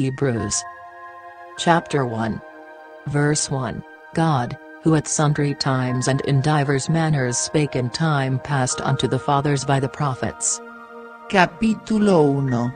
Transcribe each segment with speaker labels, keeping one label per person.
Speaker 1: Hebrews. Chapter 1. Verse 1. God, who at sundry times and in divers manners spake in time past unto the fathers by the prophets.
Speaker 2: Capítulo 1.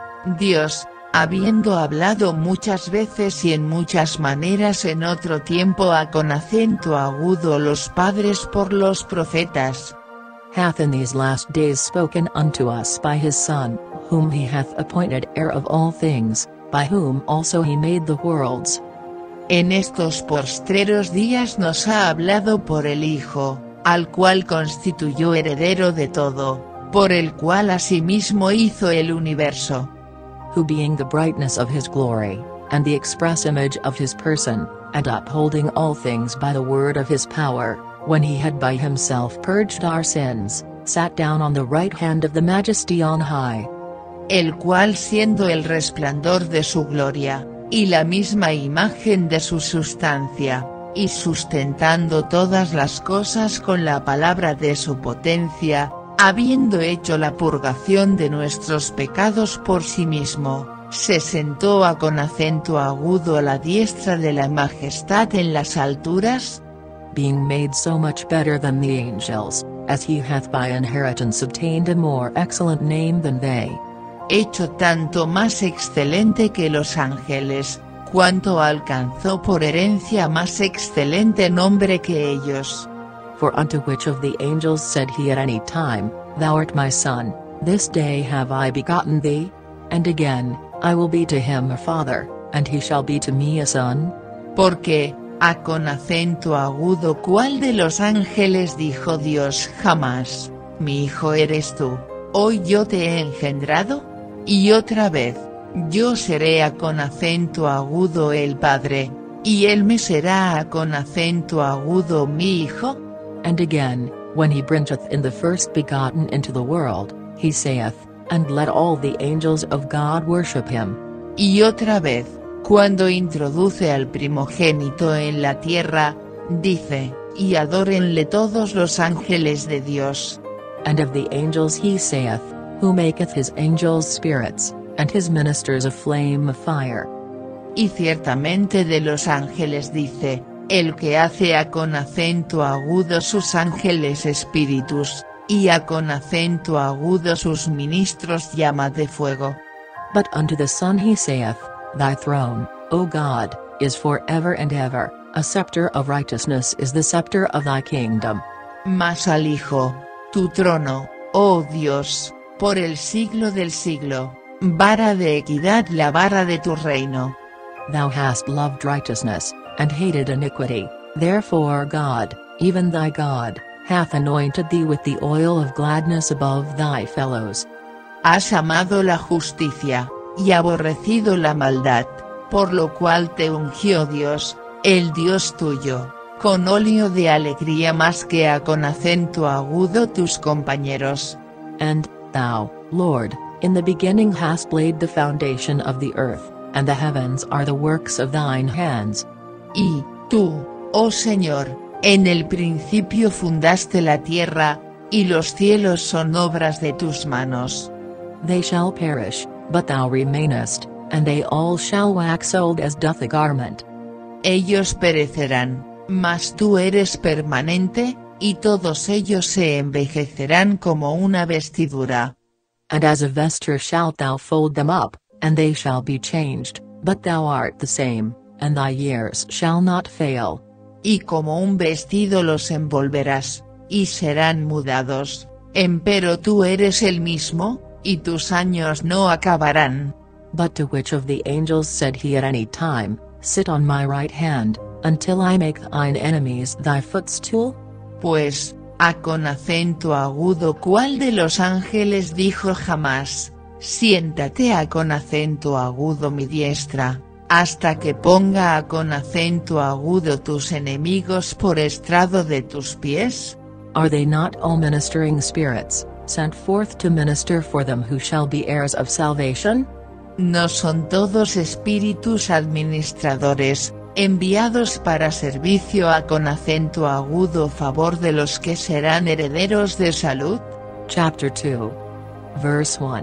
Speaker 2: Dios, habiendo hablado muchas veces y en muchas maneras en otro tiempo con acento agudo los padres por los profetas,
Speaker 1: hath in these last days spoken unto us by his Son, whom he hath appointed heir of all things, by whom also he made the worlds.
Speaker 2: En estos postreros días nos ha hablado por el Hijo, al cual constituyó heredero de todo, por el cual asimismo hizo el universo.
Speaker 1: Who being the brightness of his glory, and the express image of his person, and upholding all things by the word of his power, when he had by himself purged our sins, sat down on the right hand of the Majesty on high.
Speaker 2: El cual siendo el resplandor de su gloria, y la misma imagen de su sustancia, y sustentando todas las cosas con la palabra de su potencia, habiendo hecho la purgación de nuestros pecados por sí mismo, se sentó con acento agudo a la diestra de la majestad en las alturas,
Speaker 1: being made so much better than the angels, as he hath by inheritance obtained a more excellent name than they.
Speaker 2: Hecho tanto más excelente que los ángeles, cuanto alcanzó por herencia más excelente nombre que ellos.
Speaker 1: For unto which of the angels said he at any time, Thou art my son, this day have I begotten thee? And again, I will be to him a father, and he shall be to me a son?
Speaker 2: Porque, con acento agudo ¿cuál de los ángeles dijo Dios jamás, mi hijo eres tú, hoy yo te he engendrado? Y otra vez, yo seré con acento agudo el Padre, y él me será con acento agudo mi hijo?
Speaker 1: And again, when he bringeth in the first begotten into the world, he saith, And let all the angels of God worship him.
Speaker 2: Y otra vez, cuando introduce al primogénito en la tierra, dice, y adórenle todos los ángeles de Dios.
Speaker 1: And of the angels he saith, Who maketh his angels spirits, and his ministers a flame of fire.
Speaker 2: Y ciertamente de los ángeles dice, el que hace con acento agudo sus ángeles espíritus, y con acento agudo sus ministros llama de fuego.
Speaker 1: But unto the Son he saith, Thy throne, O God, is for ever and ever, a scepter of righteousness is the scepter of thy kingdom.
Speaker 2: Mas al Hijo, tu trono, oh Dios, por el siglo del siglo, vara de equidad la vara de tu reino.
Speaker 1: Thou hast loved righteousness, and hated iniquity, therefore God, even thy God, hath anointed thee with the oil of gladness above thy fellows.
Speaker 2: Has amado la justicia, y aborrecido la maldad, por lo cual te ungió Dios, el Dios tuyo, con óleo de alegría más que con acento agudo tus compañeros.
Speaker 1: And, thou, Lord, in the beginning hast laid the foundation of the earth, and the heavens are the works of thine hands.
Speaker 2: Y, tú, oh Señor, en el principio fundaste la tierra, y los cielos son obras de tus manos.
Speaker 1: They shall perish, but thou remainest, and they all shall wax old as doth a garment.
Speaker 2: Ellos perecerán, mas tú eres permanente, y todos ellos se envejecerán como una vestidura.
Speaker 1: And as a vesture shalt thou fold them up, and they shall be changed, but thou art the same, and thy years shall not fail.
Speaker 2: Y como un vestido los envolverás, y serán mudados, empero tú eres el mismo, y tus años no acabarán.
Speaker 1: But to which of the angels said he at any time, Sit on my right hand, until I make thine enemies thy footstool?
Speaker 2: Pues, con acento agudo ¿cuál de los ángeles dijo jamás, siéntate con acento agudo mi diestra, hasta que ponga con acento agudo tus enemigos por estrado de tus pies?
Speaker 1: Are they not all ministering spirits, sent forth to minister for them who shall be heirs of salvation?
Speaker 2: ¿No son todos espíritus administradores, enviados para servicio con acento agudo favor de los que serán herederos de salud?
Speaker 1: Chapter 2. Verse 1.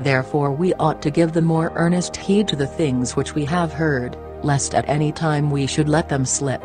Speaker 1: Therefore we ought to give the more earnest heed to the things which we have heard, lest at any time we should let them slip.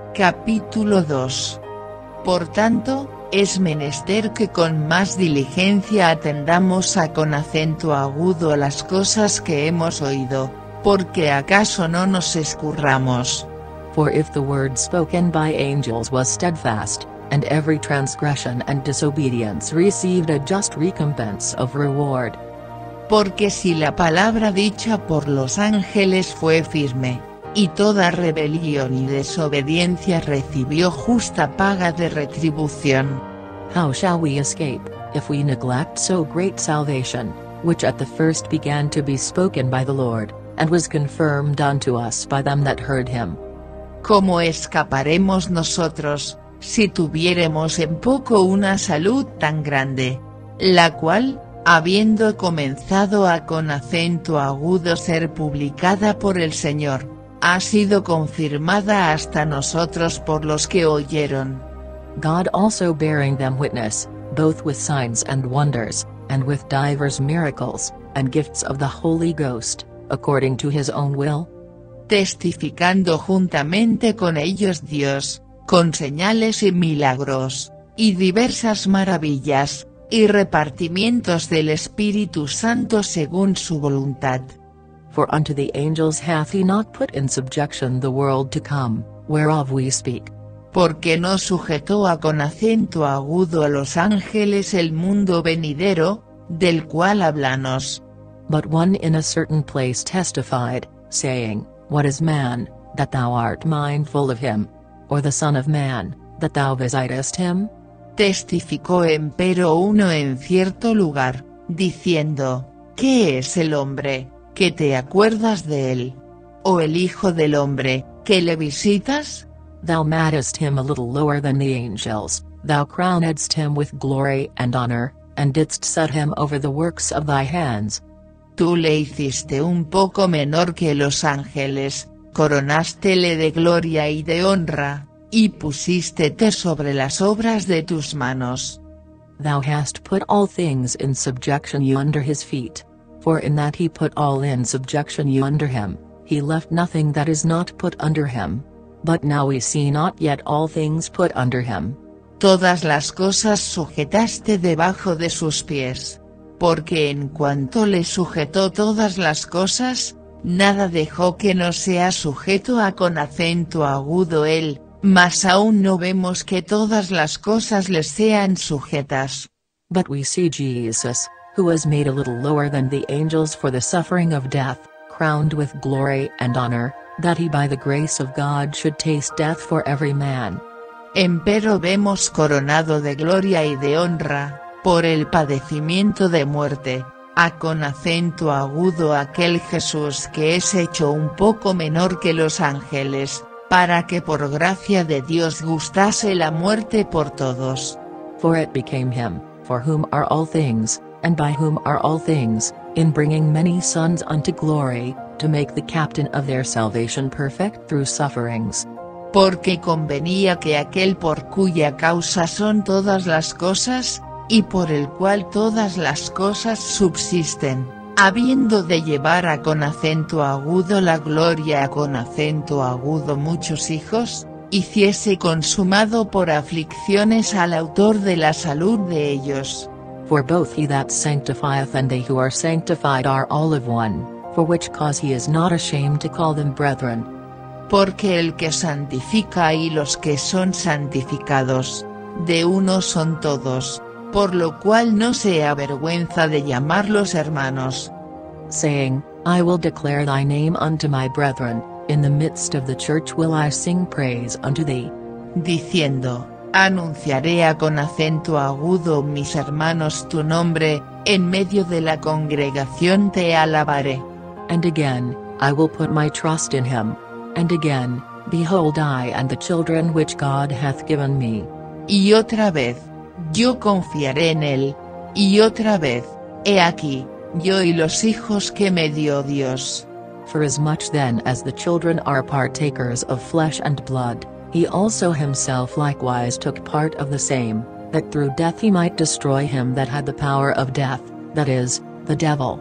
Speaker 2: Capítulo 2. Por tanto, es menester que con más diligencia atendamos con acento agudo a las cosas que hemos oído, porque acaso no nos escurramos.
Speaker 1: For if the word spoken by angels was steadfast, and every transgression and disobedience received a just recompense of reward.
Speaker 2: Porque si la palabra dicha por los ángeles fue firme, y toda rebelión y desobediencia recibió justa paga de retribución.
Speaker 1: How shall we escape, if we neglect so great salvation, which at the first began to be spoken by the Lord, and was confirmed unto us by them that heard him?
Speaker 2: ¿Cómo escaparemos nosotros, si tuviéremos en poco una salud tan grande, la cual, habiendo comenzado con acento agudo ser publicada por el Señor, ha sido confirmada hasta nosotros por los que oyeron?
Speaker 1: God also bearing them witness, both with signs and wonders, and with divers miracles, and gifts of the Holy Ghost, according to his own will?
Speaker 2: Testificando juntamente con ellos Dios, con señales y milagros, y diversas maravillas, y repartimientos del Espíritu Santo según su voluntad.
Speaker 1: For unto the angels hath he not put in subjection the world to come, whereof we speak.
Speaker 2: Porque no sujetó con acento agudo a los ángeles el mundo venidero, del cual háblanos.
Speaker 1: But one in a certain place testified, saying, What is man, that thou art mindful of him? Or the Son of Man, that thou visitest him?
Speaker 2: Testificó empero uno en cierto lugar, diciendo, ¿qué es el hombre, que te acuerdas de él? ¿O el hijo del hombre, que le visitas?
Speaker 1: Thou madest him a little lower than the angels, thou crownedst him with glory and honor, and didst set him over the works of thy hands.
Speaker 2: Tú le hiciste un poco menor que los ángeles, coronástele de gloria y de honra, y pusístete sobre las obras de tus manos.
Speaker 1: Thou hast put all things in subjection under his feet. For in that he put all in subjection under him, he left nothing that is not put under him. But now we see not yet all things put under him.
Speaker 2: Todas las cosas sujetaste debajo de sus pies. Porque en cuanto le sujetó todas las cosas, nada dejó que no sea sujeto con acento agudo él, mas aún no vemos que todas las cosas le sean sujetas.
Speaker 1: But we see Jesus, who was made a little lower than the angels for the suffering of death, crowned with glory and honor, that he by the grace of God should taste death for every man.
Speaker 2: Empero vemos coronado de gloria y de honra, por el padecimiento de muerte, con acento agudo aquel Jesús que es hecho un poco menor que los ángeles, para que por gracia de Dios gustase la muerte por todos.
Speaker 1: For it became him, for whom are all things, and by whom are all things, in bringing many sons unto glory, to make the captain of their salvation perfect through sufferings.
Speaker 2: Porque convenía que aquel por cuya causa son todas las cosas, y por el cual todas las cosas subsisten, habiendo de llevar con acento agudo la gloria con acento agudo muchos hijos, hiciese consumado por aflicciones al autor de la salud de ellos.
Speaker 1: For both he that sanctifieth and they who are sanctified are all of one, for which cause he is not ashamed to call them brethren.
Speaker 2: Porque el que santifica y los que son santificados, de uno son todos, por lo cual no se avergüenza de llamarlos hermanos.
Speaker 1: Saying, I will declare thy name unto my brethren, in the midst of the church will I sing praise unto thee.
Speaker 2: Diciendo, anunciaré con acento agudo mis hermanos tu nombre, en medio de la congregación te alabaré.
Speaker 1: And again, I will put my trust in him. And again, behold I and the children which God hath given me.
Speaker 2: Y otra vez, yo confiaré en él. Y otra vez, he aquí, yo y los hijos que me dio Dios.
Speaker 1: For as much then as the children are partakers of flesh and blood, he also himself likewise took part of the same, that through death he might destroy him that had the power of death, that is, the devil,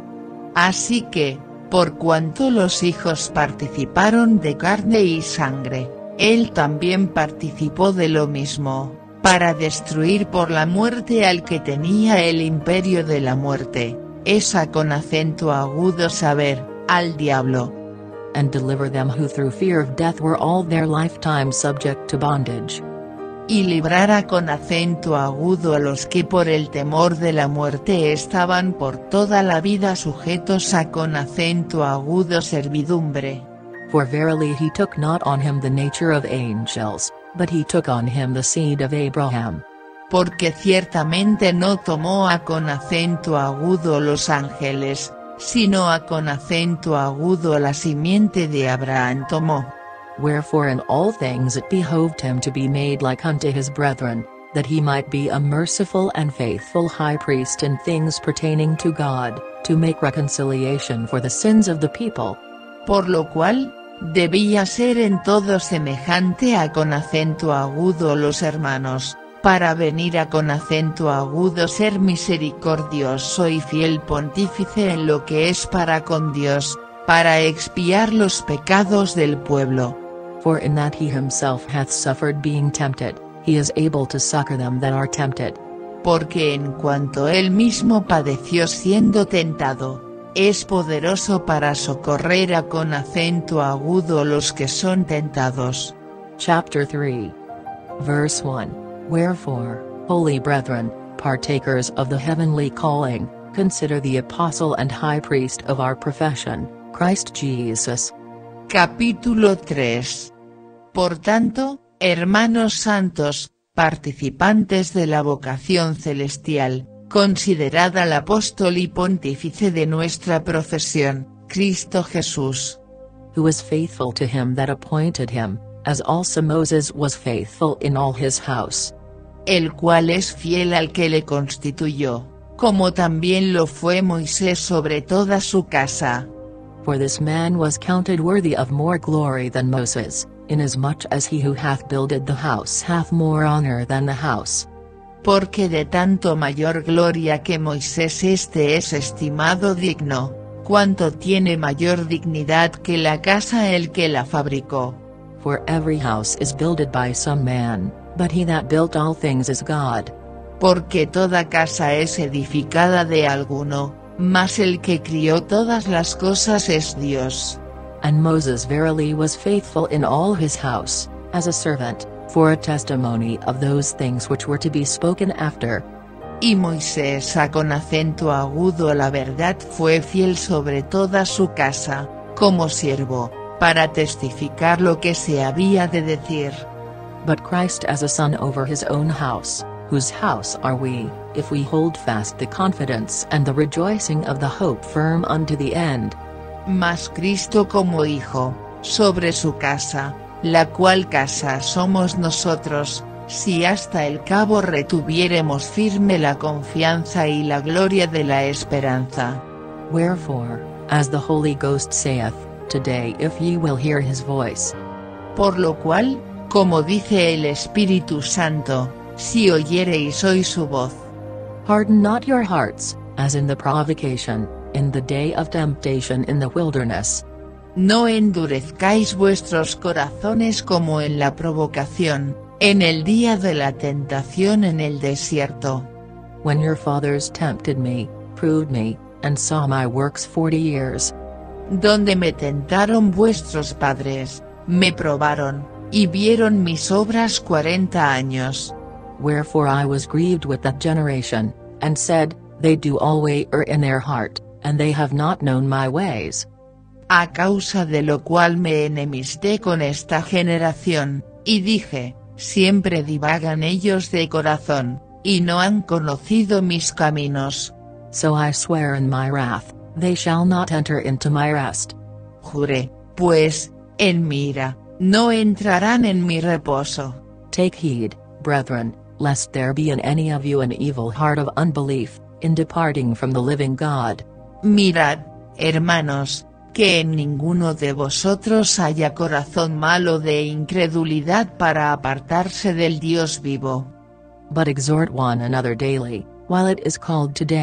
Speaker 2: Así que, por cuanto los hijos participaron de carne y sangre, él también participó de lo mismo, para destruir por la muerte al que tenía el imperio de la muerte, esa con acento agudo saber, al diablo.
Speaker 1: And deliver them who through fear of death were all their lifetime subject to bondage.
Speaker 2: Y librara con acento agudo a los que por el temor de la muerte estaban por toda la vida sujetos a con acento agudo servidumbre.
Speaker 1: For verily he took not on him the nature of angels, but he took on him the seed of Abraham.
Speaker 2: Porque ciertamente no tomó a con acento agudo los ángeles, sino a con acento agudo la simiente de Abraham tomó.
Speaker 1: Wherefore in all things it behoved him to be made like unto his brethren, that he might be a merciful and faithful high priest in things pertaining to God, to make reconciliation for the sins of the people.
Speaker 2: Por lo cual, debía ser en todo semejante a con acento agudo los hermanos, para venir a con acento agudo ser misericordioso y fiel pontífice en lo que es para con Dios, para expiar los pecados del pueblo.
Speaker 1: For in that he himself hath suffered being tempted, he is able to succor them that are tempted.
Speaker 2: Porque en cuanto él mismo padeció siendo tentado, es poderoso para socorrer a con acento agudo los que son tentados.
Speaker 1: Chapter 3. Verse 1. Wherefore, holy brethren, partakers of the heavenly calling, consider the apostle and high priest of our profession, Christ Jesus.
Speaker 2: Capítulo 3. Por tanto, hermanos santos, participantes de la vocación celestial, considerad al apóstol y pontífice de nuestra profesión, Cristo Jesús.
Speaker 1: Who was faithful to him that appointed him, as also Moses was faithful in all his house.
Speaker 2: El cual es fiel al que le constituyó, como también lo fue Moisés sobre toda su casa.
Speaker 1: For this man was counted worthy of more glory than Moses, inasmuch as he who hath builded the house hath more honor than the house.
Speaker 2: Porque de tanto mayor gloria que Moisés este es estimado digno, cuanto tiene mayor dignidad que la casa el que la fabricó.
Speaker 1: For every house is builded by some man, but he that built all things is God.
Speaker 2: Porque toda casa es edificada de alguno, mas el que crió todas las cosas es Dios.
Speaker 1: And Moses verily was faithful in all his house, as a servant, for a testimony of those things which were to be spoken after.
Speaker 2: Y Moisés a con acento agudo la verdad fue fiel sobre toda su casa, como siervo, para testificar lo que se había de decir.
Speaker 1: But Christ as a son over his own house, whose house are we, if we hold fast the confidence and the rejoicing of the hope firm unto the end.
Speaker 2: Mas Cristo como hijo, sobre su casa, la cual casa somos nosotros, si hasta el cabo retuviéremos firme la confianza y la gloria de la esperanza.
Speaker 1: Wherefore, as the Holy Ghost saith, today if ye will hear his voice.
Speaker 2: Por lo cual, como dice el Espíritu Santo, si oyereis hoy su voz.
Speaker 1: Harden not your hearts, as in the provocation, in the day of temptation in the wilderness.
Speaker 2: No endurezcáis vuestros corazones como en la provocación, en el día de la tentación en el desierto.
Speaker 1: When your fathers tempted me, proved me, and saw my works 40 years.
Speaker 2: Donde me tentaron vuestros padres, me probaron, y vieron mis obras 40 años.
Speaker 1: Wherefore I was grieved with that generation, and said, they do always err in their heart, and they have not known my ways.
Speaker 2: A causa de lo cual me enemisté con esta generación, y dije, siempre divagan ellos de corazón, y no han conocido mis caminos.
Speaker 1: So I swear in my wrath, they shall not enter into my rest.
Speaker 2: Juré, pues, en mi ira, no entrarán en mi reposo.
Speaker 1: Take heed, brethren, lest there be in any of you an evil heart of unbelief, in departing from the living God.
Speaker 2: Mirad, hermanos, que en ninguno de vosotros haya corazón malo de incredulidad para apartarse del Dios vivo.
Speaker 1: But exhort one another daily, while it is called today,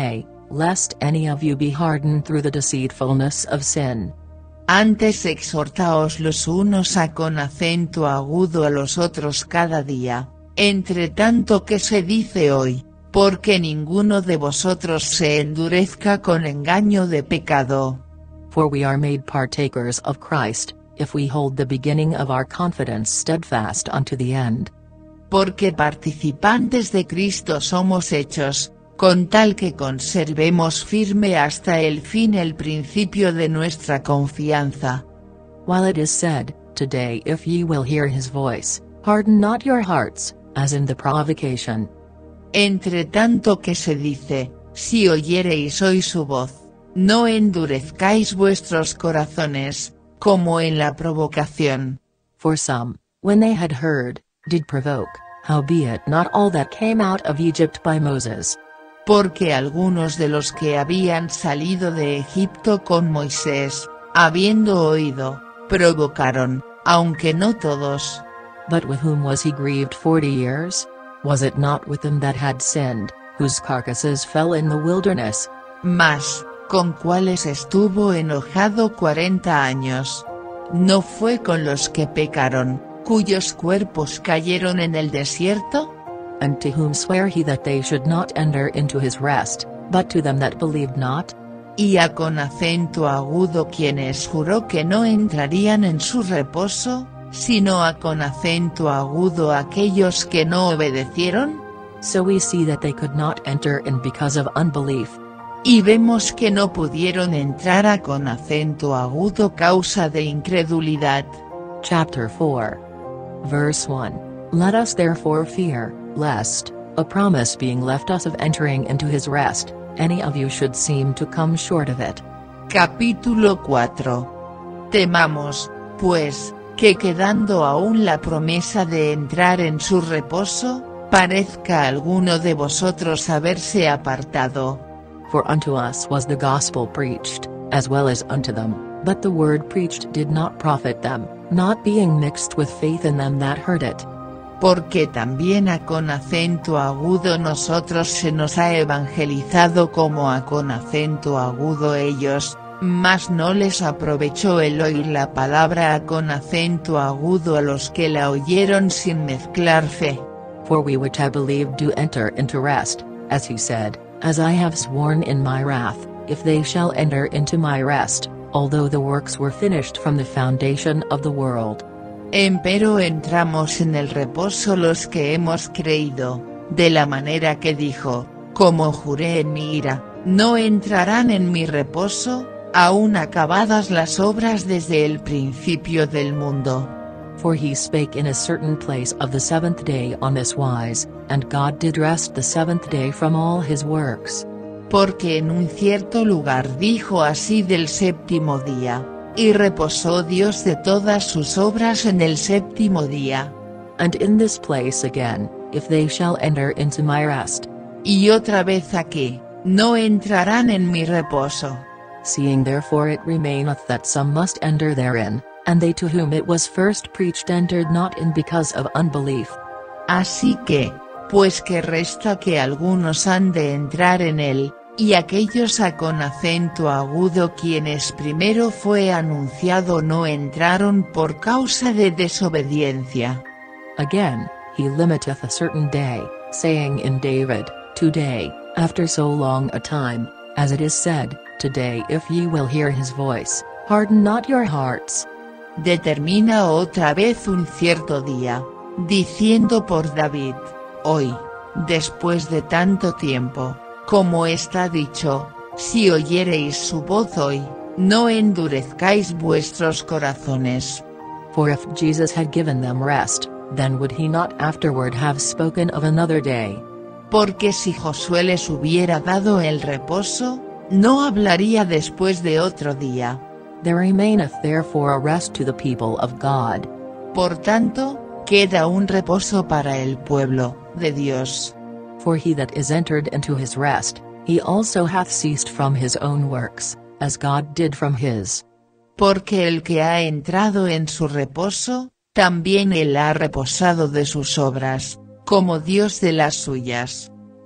Speaker 1: lest any of you be hardened through the deceitfulness of sin.
Speaker 2: Antes exhortaos los unos a con acento agudo a los otros cada día, entre tanto que se dice hoy, porque ninguno de vosotros se endurezca con engaño de pecado.
Speaker 1: For we are made partakers of Christ, if we hold the beginning of our confidence steadfast unto the end.
Speaker 2: Porque participantes de Cristo somos hechos, con tal que conservemos firme hasta el fin el principio de nuestra confianza.
Speaker 1: While it is said, Today if ye will hear his voice, harden not your hearts, as in the provocation.
Speaker 2: Entre tanto que se dice, si oyereis hoy su voz, no endurezcáis vuestros corazones, como en la provocación.
Speaker 1: For some, when they had heard, did provoke, howbeit not all that came out of Egypt by Moses.
Speaker 2: Porque algunos de los que habían salido de Egipto con Moisés, habiendo oído, provocaron, aunque no todos.
Speaker 1: But with whom was he grieved 40 years? Was it not with them that had sinned, whose carcasses fell in the wilderness?
Speaker 2: Mas, con cuáles estuvo enojado 40 años. ¿No fue con los que pecaron, cuyos cuerpos cayeron en el desierto?
Speaker 1: And to whom sware he that they should not enter into his rest, but to them that believed not?
Speaker 2: Y a con acento agudo quienes juró que no entrarían en su reposo, sino a con acento agudo aquellos que no obedecieron?
Speaker 1: So we see that they could not enter in because of unbelief.
Speaker 2: Y vemos que no pudieron entrar a con acento agudo causa de incredulidad.
Speaker 1: Chapter 4. Verse 1. Let us therefore fear, lest, a promise being left us of entering into his rest, any of you should seem to come short of it.
Speaker 2: Capítulo 4. Temamos, pues, que quedando aún la promesa de entrar en su reposo, parezca alguno de vosotros haberse apartado.
Speaker 1: For unto us was the gospel preached, as well as unto them, but the word preached did not profit them, not being mixed with faith in them that heard it.
Speaker 2: Porque también a con acento agudo nosotros se nos ha evangelizado como a con acento agudo ellos, mas no les aprovechó el oír la palabra a con acento agudo a los que la oyeron sin mezclar fe.
Speaker 1: For we which have believed do enter into rest, as he said, As I have sworn in my wrath, if they shall enter into my rest, although the works were finished from the foundation of the world.
Speaker 2: Empero entramos en el reposo los que hemos creído, de la manera que dijo, como juré en mi ira, no entrarán en mi reposo, aún acabadas las obras desde el principio del mundo.
Speaker 1: For he spake in a certain place of the seventh day on this wise, and God did rest the seventh day from all his works.
Speaker 2: Porque en un cierto lugar dijo así del séptimo día, y reposó Dios de todas sus obras en el séptimo día.
Speaker 1: And in this place again, if they shall enter into my rest.
Speaker 2: Y otra vez aquí, no entrarán en mi reposo.
Speaker 1: Seeing therefore it remaineth that some must enter therein, and they to whom it was first preached entered not in because of unbelief.
Speaker 2: Así que, pues que resta que algunos han de entrar en él, y aquellos a con acento agudo quienes primero fue anunciado no entraron por causa de desobediencia.
Speaker 1: Again, he limiteth a certain day, saying in David, Today, after so long a time, as it is said, Today if ye will hear his voice, harden not your hearts.
Speaker 2: Determina otra vez un cierto día, diciendo por David, hoy, después de tanto tiempo, como está dicho, si oyereis su voz hoy, no endurezcáis vuestros corazones.
Speaker 1: For if Jesus had given them rest, then would he not afterward have spoken of another day?
Speaker 2: Porque si Josué les hubiera dado el reposo, no hablaría después de otro día.
Speaker 1: There remaineth therefore a rest to the people of God.
Speaker 2: Por tanto, queda un reposo para el pueblo de Dios.
Speaker 1: For he that is entered into his rest, he also hath ceased from his own works, as God did from his.
Speaker 2: Porque el que ha entrado en su reposo, también él ha reposado de sus obras, como Dios de las suyas.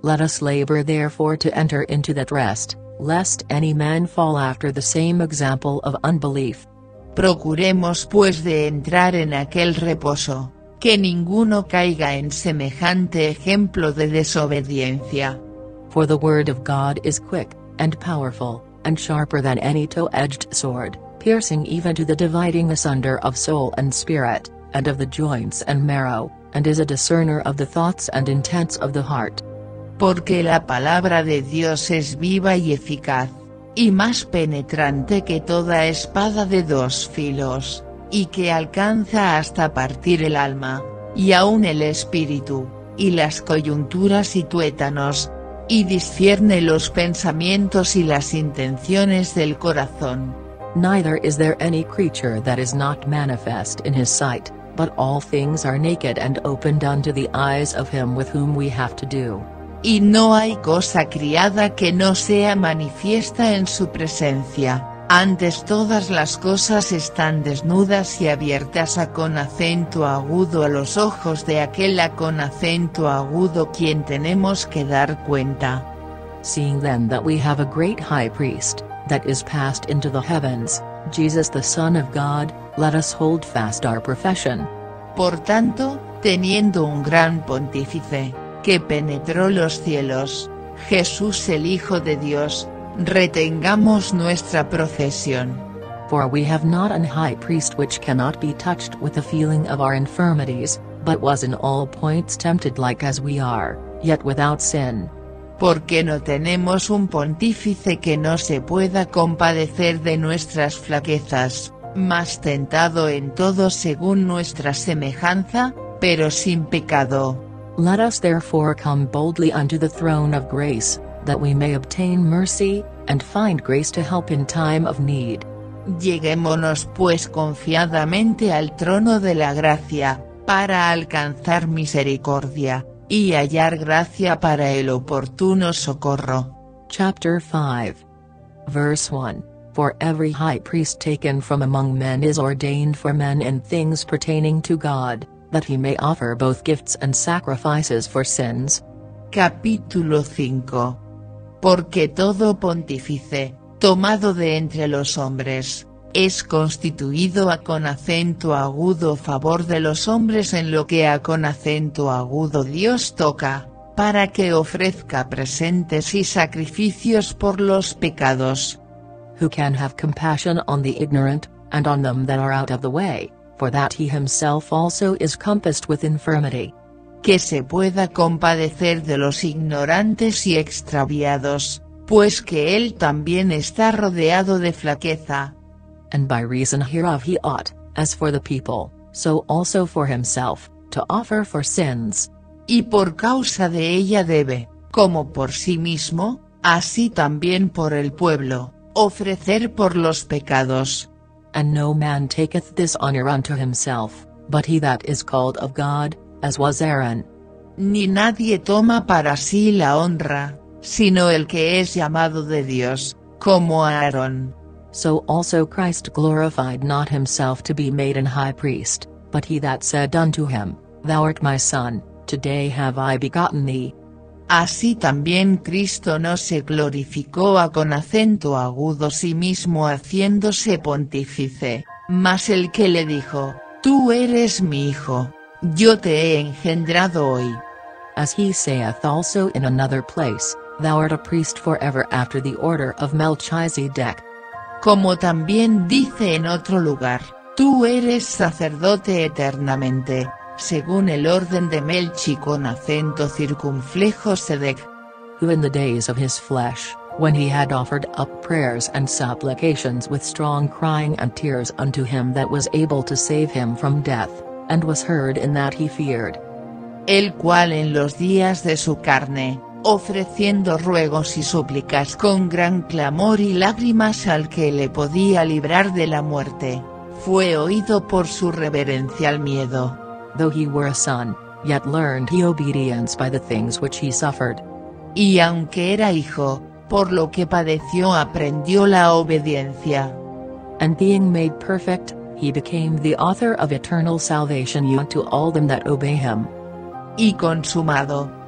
Speaker 1: Let us labor therefore to enter into that rest, lest any man fall after the same example of unbelief.
Speaker 2: Procuremos pues de entrar en aquel reposo, que ninguno caiga en semejante ejemplo de desobediencia.
Speaker 1: For the word of God is quick, and powerful, and sharper than any two-edged sword, piercing even to the dividing asunder of soul and spirit, and of the joints and marrow, and is a discerner of the thoughts and intents of the heart.
Speaker 2: Porque la palabra de Dios es viva y eficaz, y más penetrante que toda espada de dos filos, y que alcanza hasta partir el alma, y aun el espíritu, y las coyunturas y tuétanos, y discierne los pensamientos y las intenciones del corazón.
Speaker 1: Neither is there any creature that is not manifest in his sight, but all things are naked and opened unto the eyes of him with whom we have to do.
Speaker 2: Y no hay cosa criada que no sea manifiesta en su presencia, antes todas las cosas están desnudas y abiertas con acento agudo a los ojos de aquel con acento agudo quien tenemos que dar cuenta.
Speaker 1: Seeing then that we have a great high priest, that is passed into the heavens, Jesus the Son of God, let us hold fast our profession.
Speaker 2: Por tanto, teniendo un gran pontífice, que penetró los cielos, Jesús el Hijo de Dios, retengamos nuestra profesión.
Speaker 1: For we have not an high priest which cannot be touched with the feeling of our infirmities, but was in all points tempted like as we are, yet without sin.
Speaker 2: Porque no tenemos un pontífice que no se pueda compadecer de nuestras flaquezas, mas tentado en todo según nuestra semejanza, pero sin pecado.
Speaker 1: Let us therefore come boldly unto the throne of grace, that we may obtain mercy, and find grace to help in time of need.
Speaker 2: Lleguémonos pues confiadamente al trono de la gracia, para alcanzar misericordia, y hallar gracia para el oportuno socorro.
Speaker 1: Chapter 5. Verse 1. For every high priest taken from among men is ordained for men in things pertaining to God, that he may offer both gifts and sacrifices for sins.
Speaker 2: Capítulo 5. Porque todo pontífice, tomado de entre los hombres, es constituido con acento agudo favor de los hombres en lo que con acento agudo Dios toca, para que ofrezca presentes y sacrificios por los pecados.
Speaker 1: Who can have compassion on the ignorant, and on them that are out of the way, for that he himself also is compassed with infirmity.
Speaker 2: Que se pueda compadecer de los ignorantes y extraviados, pues que él también está rodeado de flaqueza.
Speaker 1: And by reason hereof he ought, as for the people, so also for himself, to offer for sins.
Speaker 2: Y por causa de ella debe, como por sí mismo, así también por el pueblo, ofrecer por los pecados.
Speaker 1: And no man taketh this honor unto himself, but he that is called of God, as was Aaron.
Speaker 2: Ni nadie toma para sí la honra, sino el que es llamado de Dios, como Aarón.
Speaker 1: So also Christ glorified not himself to be made an high priest, but he that said unto him, Thou art my son, today have I begotten thee.
Speaker 2: Así también Cristo no se glorificó con acento agudo sí mismo haciéndose pontífice, mas el que le dijo, Tú eres mi hijo, yo te he engendrado hoy.
Speaker 1: As he saith also in another place, Thou art a priest forever after the order of Melchizedek.
Speaker 2: Como también dice en otro lugar, Tú eres sacerdote eternamente, según el orden de Melchi con acento circunflejo Sedec.
Speaker 1: Who in the days of his flesh, when he had offered up prayers and supplications with strong crying and tears unto him that was able to save him from death, and was heard in that he feared.
Speaker 2: El cual en los días de su carne, ofreciendo ruegos y súplicas con gran clamor y lágrimas al que le podía librar de la muerte, fue oído por su reverencial miedo.
Speaker 1: Though he were a son, yet learned he obedience by the things which he suffered.
Speaker 2: Y aunque era hijo, por lo que padeció aprendió la obediencia.
Speaker 1: And being made perfect, he became the author of eternal salvation unto all them that obey him.
Speaker 2: Y consumado,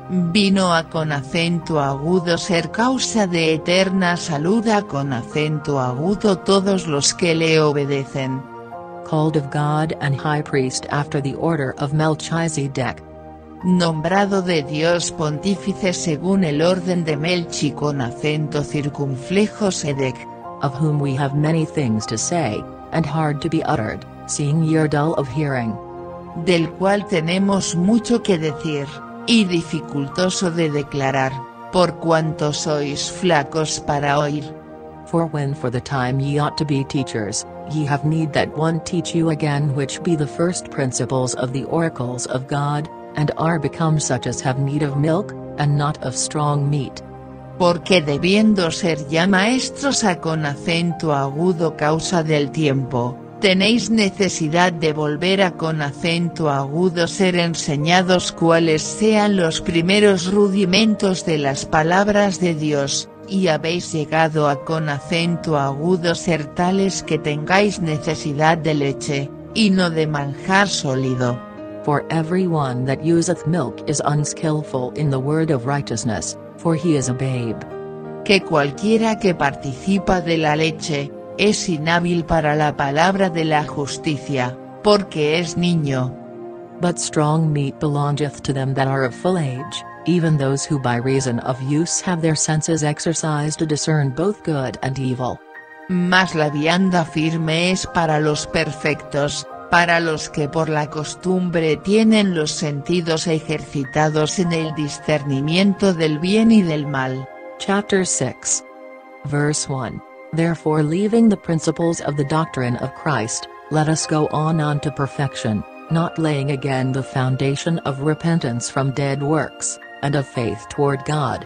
Speaker 2: vino a con acento agudo ser causa de eterna salud a con acento agudo todos los que le obedecen.
Speaker 1: Called of God and High Priest after the order of Melchizedek.
Speaker 2: Nombrado de Dios pontífice según el orden de Melchi con acento circunflejo Sedec.
Speaker 1: Of whom we have many things to say, and hard to be uttered, seeing ye are dull of hearing.
Speaker 2: Del cual tenemos mucho que decir, y dificultoso de declarar, por cuanto sois flacos para oír.
Speaker 1: For when for the time ye ought to be teachers, ye have need that one teach you again which be the first principles of the oracles of God, and are become such as have need of milk, and not of strong meat.
Speaker 2: Porque debiendo ser ya maestros a con acento agudo causa del tiempo, tenéis necesidad de volver a con acento agudo ser enseñados cuáles sean los primeros rudimentos de las palabras de Dios, y habéis llegado a con acento agudo ser tales que tengáis necesidad de leche, y no de manjar sólido.
Speaker 1: For every one that useth milk is unskillful in the word of righteousness, for he is a babe.
Speaker 2: Que cualquiera que participa de la leche, es inhábil para la palabra de la justicia, porque es niño.
Speaker 1: But strong meat belongeth to them that are of full age, even those who by reason of use have their senses exercised to discern both good and evil.
Speaker 2: Mas la vianda firme es para los perfectos, para los que por la costumbre tienen los sentidos ejercitados en el discernimiento del bien y del mal.
Speaker 1: Chapter 6. Verse 1. Therefore leaving the principles of the doctrine of Christ, let us go on unto perfection, not laying again the foundation of repentance from dead works, and of faith toward God.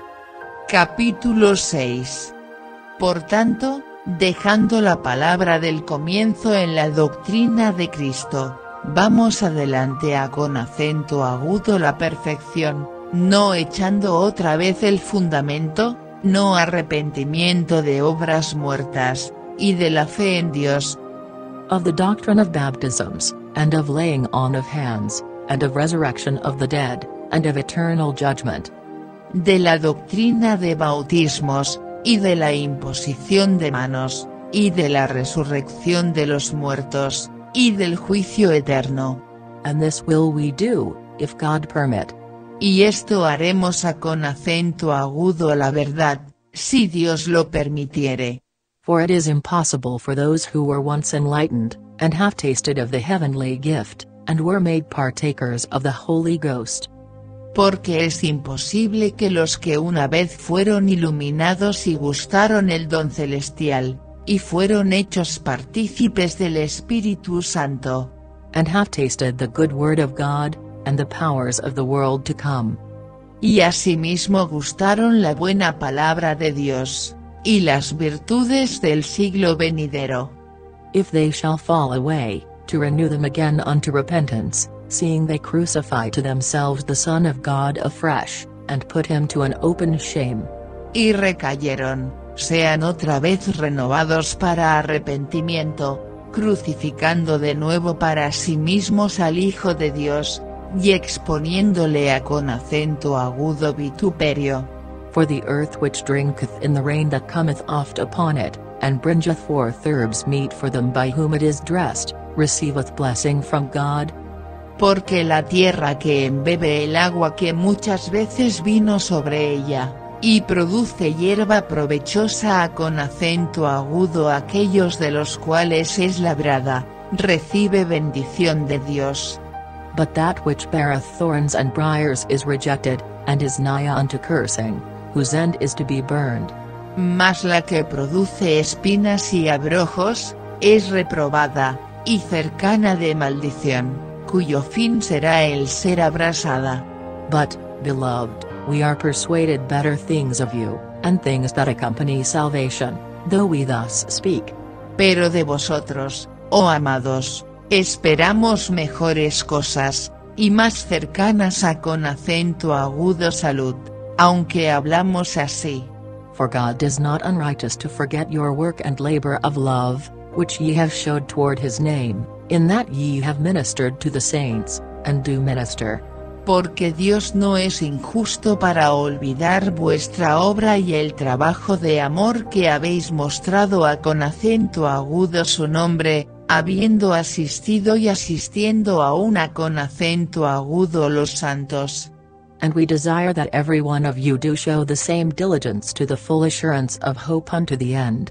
Speaker 2: Capítulo 6. Por tanto, dejando la palabra del comienzo en la doctrina de Cristo, vamos adelante a con acento agudo la perfección, no echando otra vez el fundamento, no arrepentimiento de obras muertas, y de la fe en Dios.
Speaker 1: Of the doctrine of baptisms, and of laying on of hands, and of resurrection of the dead, and of eternal judgment.
Speaker 2: De la doctrina de bautismos, y de la imposición de manos, y de la resurrección de los muertos, y del juicio eterno.
Speaker 1: And this will we do, if God permit.
Speaker 2: Y esto haremos a con acento agudo la verdad, si Dios lo permitiere.
Speaker 1: For it is impossible for those who were once enlightened, and have tasted of the heavenly gift, and were made partakers of the Holy Ghost.
Speaker 2: Porque es imposible que los que una vez fueron iluminados y gustaron el don celestial, y fueron hechos partícipes del Espíritu Santo,
Speaker 1: and have tasted the good word of God, and the powers of the world to come.
Speaker 2: Y asimismo gustaron la buena palabra de Dios, y las virtudes del siglo venidero.
Speaker 1: If they shall fall away, to renew them again unto repentance, seeing they crucify to themselves the Son of God afresh, and put him to an open shame.
Speaker 2: Y recayeron, sean otra vez renovados para arrepentimiento, crucificando de nuevo para sí mismos al Hijo de Dios, y exponiéndole a con acento agudo vituperio.
Speaker 1: For the earth which drinketh in the rain that cometh oft upon it, and bringeth forth herbs meet for them by whom it is dressed, receiveth blessing from God.
Speaker 2: Porque la tierra que embebe el agua que muchas veces vino sobre ella, y produce hierba provechosa a con acento agudo aquellos de los cuales es labrada, recibe bendición de Dios.
Speaker 1: But that which beareth thorns and briars is rejected, and is nigh unto cursing, whose end is to be burned.
Speaker 2: Mas la que produce espinas y abrojos, es reprobada, y cercana de maldición, cuyo fin será el ser abrasada.
Speaker 1: But, beloved, we are persuaded better things of you, and things that accompany salvation, though we thus speak.
Speaker 2: Pero de vosotros, oh amados, esperamos mejores cosas, y más cercanas a con acento agudo salud, aunque hablamos así.
Speaker 1: For God is not unrighteous to forget your work and labor of love, which ye have showed toward his name, in that ye have ministered to the saints, and do minister.
Speaker 2: Porque Dios no es injusto para olvidar vuestra obra y el trabajo de amor que habéis mostrado a con acento agudo su nombre, habiendo asistido y asistiendo aún a con acento agudo los santos.
Speaker 1: And we desire that every one of you do show the same diligence to the full assurance of hope unto the end.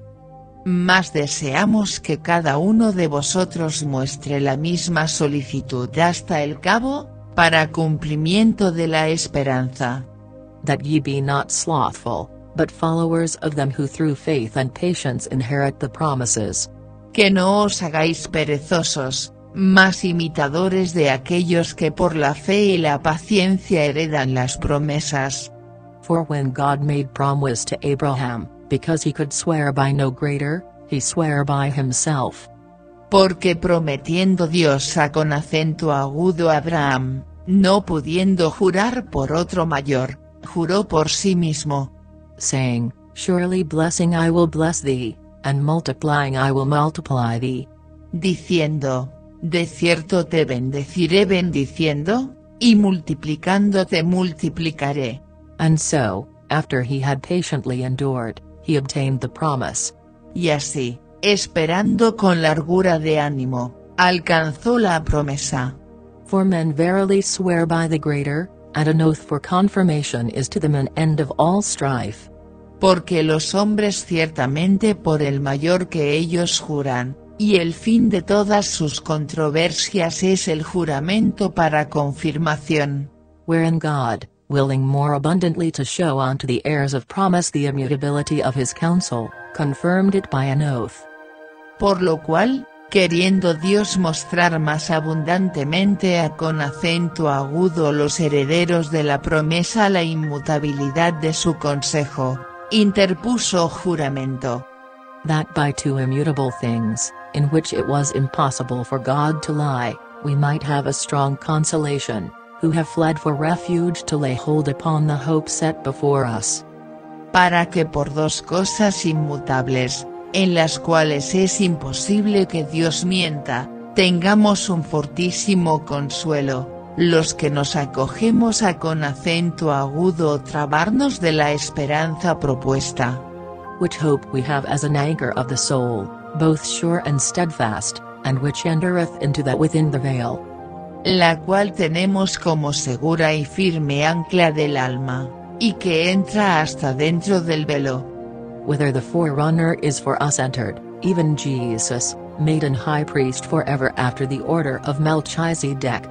Speaker 2: Mas deseamos que cada uno de vosotros muestre la misma solicitud hasta el cabo, para cumplimiento de la esperanza.
Speaker 1: That ye be not slothful, but followers of them who through faith and patience inherit the promises.
Speaker 2: Que no os hagáis perezosos, mas imitadores de aquellos que por la fe y la paciencia heredan las promesas.
Speaker 1: For when God made promise to Abraham, because he could swear by no greater, he sware by himself.
Speaker 2: Porque prometiendo Dios a con acento agudo a Abraham, no pudiendo jurar por otro mayor, juró por sí mismo.
Speaker 1: Saying, Surely blessing I will bless thee, and multiplying I will multiply thee.
Speaker 2: Diciendo, de cierto te bendeciré bendiciendo, y multiplicando te multiplicaré.
Speaker 1: And so, after he had patiently endured, he obtained the promise.
Speaker 2: Y así, esperando con largura de ánimo, alcanzó la promesa.
Speaker 1: For men verily swear by the greater, and an oath for confirmation is to them an end of all strife.
Speaker 2: Porque los hombres ciertamente por el mayor que ellos juran, y el fin de todas sus controversias es el juramento para confirmación.
Speaker 1: Wherein God, willing more abundantly to show unto the heirs of promise the immutability of his counsel, confirmed it by an oath.
Speaker 2: Por lo cual, queriendo Dios mostrar más abundantemente a con acento agudo los herederos de la promesa la inmutabilidad de su consejo, interpuso juramento.
Speaker 1: That by two immutable things, in which it was impossible for God to lie, we might have a strong consolation, who have fled for refuge to lay hold upon the hope set before us.
Speaker 2: Para que por dos cosas inmutables, en las cuales es imposible que Dios mienta, tengamos un fortísimo consuelo, los que nos acogemos a con acento agudo trabarnos de la esperanza propuesta.
Speaker 1: Which hope we have as an anchor of the soul, both sure and steadfast, and which entereth into that within the veil.
Speaker 2: La cual tenemos como segura y firme ancla del alma, y que entra hasta dentro del velo.
Speaker 1: Whither the forerunner is for us entered, even Jesus, made an high priest forever after the order of Melchizedek.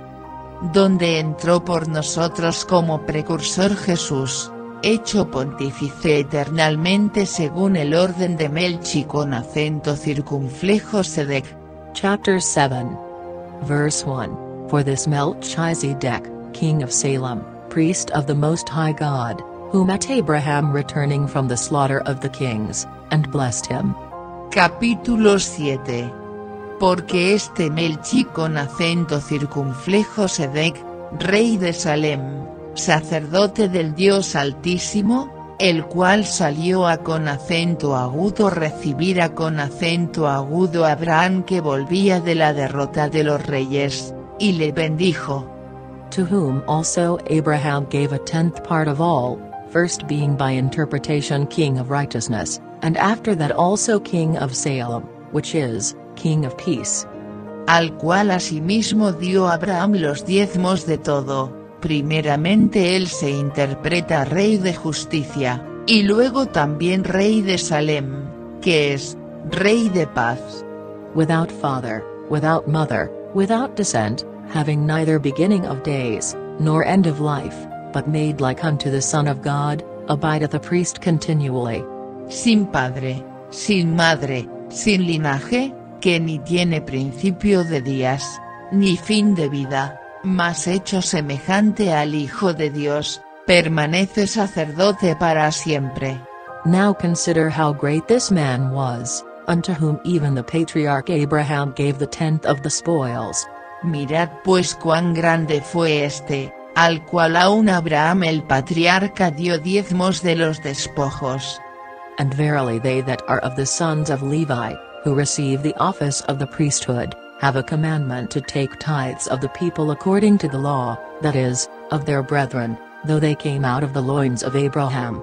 Speaker 2: Donde entró por nosotros como precursor Jesús, hecho pontífice eternalmente según el orden de Melchi con acento circunflejo Sedec.
Speaker 1: Chapter 7. Verse 1. For this Melchizedek, king of Salem, priest of the Most High God, who met Abraham returning from the slaughter of the kings, and blessed him.
Speaker 2: Capítulo 7. Porque este Melchi con acento circunflejo Sedec, rey de Salem, sacerdote del Dios Altísimo, el cual salió a con acento agudo recibir a con acento agudo a Abraham que volvía de la derrota de los reyes, y le bendijo.
Speaker 1: To whom also Abraham gave a tenth part of all, first being by interpretation king of righteousness, and after that also king of Salem, which is, king of peace.
Speaker 2: Al cual asimismo dio Abraham los diezmos de todo, primeramente él se interpreta rey de justicia, y luego también rey de Salem, que es, rey de paz.
Speaker 1: Without father, without mother, without descent, having neither beginning of days, nor end of life, but made like unto the Son of God, abideth a priest continually.
Speaker 2: Sin padre, sin madre, sin linaje, que ni tiene principio de días, ni fin de vida, mas hecho semejante al Hijo de Dios, permanece sacerdote para siempre.
Speaker 1: Now consider how great this man was, unto whom even the patriarch Abraham gave the tenth of the spoils.
Speaker 2: Mirad pues cuán grande fue este, al cual aún Abraham el patriarca dio diezmos de los despojos.
Speaker 1: And verily they that are of the sons of Levi, who receive the office of the priesthood, have a commandment to take tithes of the people according to the law, that is, of their brethren, though they came out of the loins of Abraham.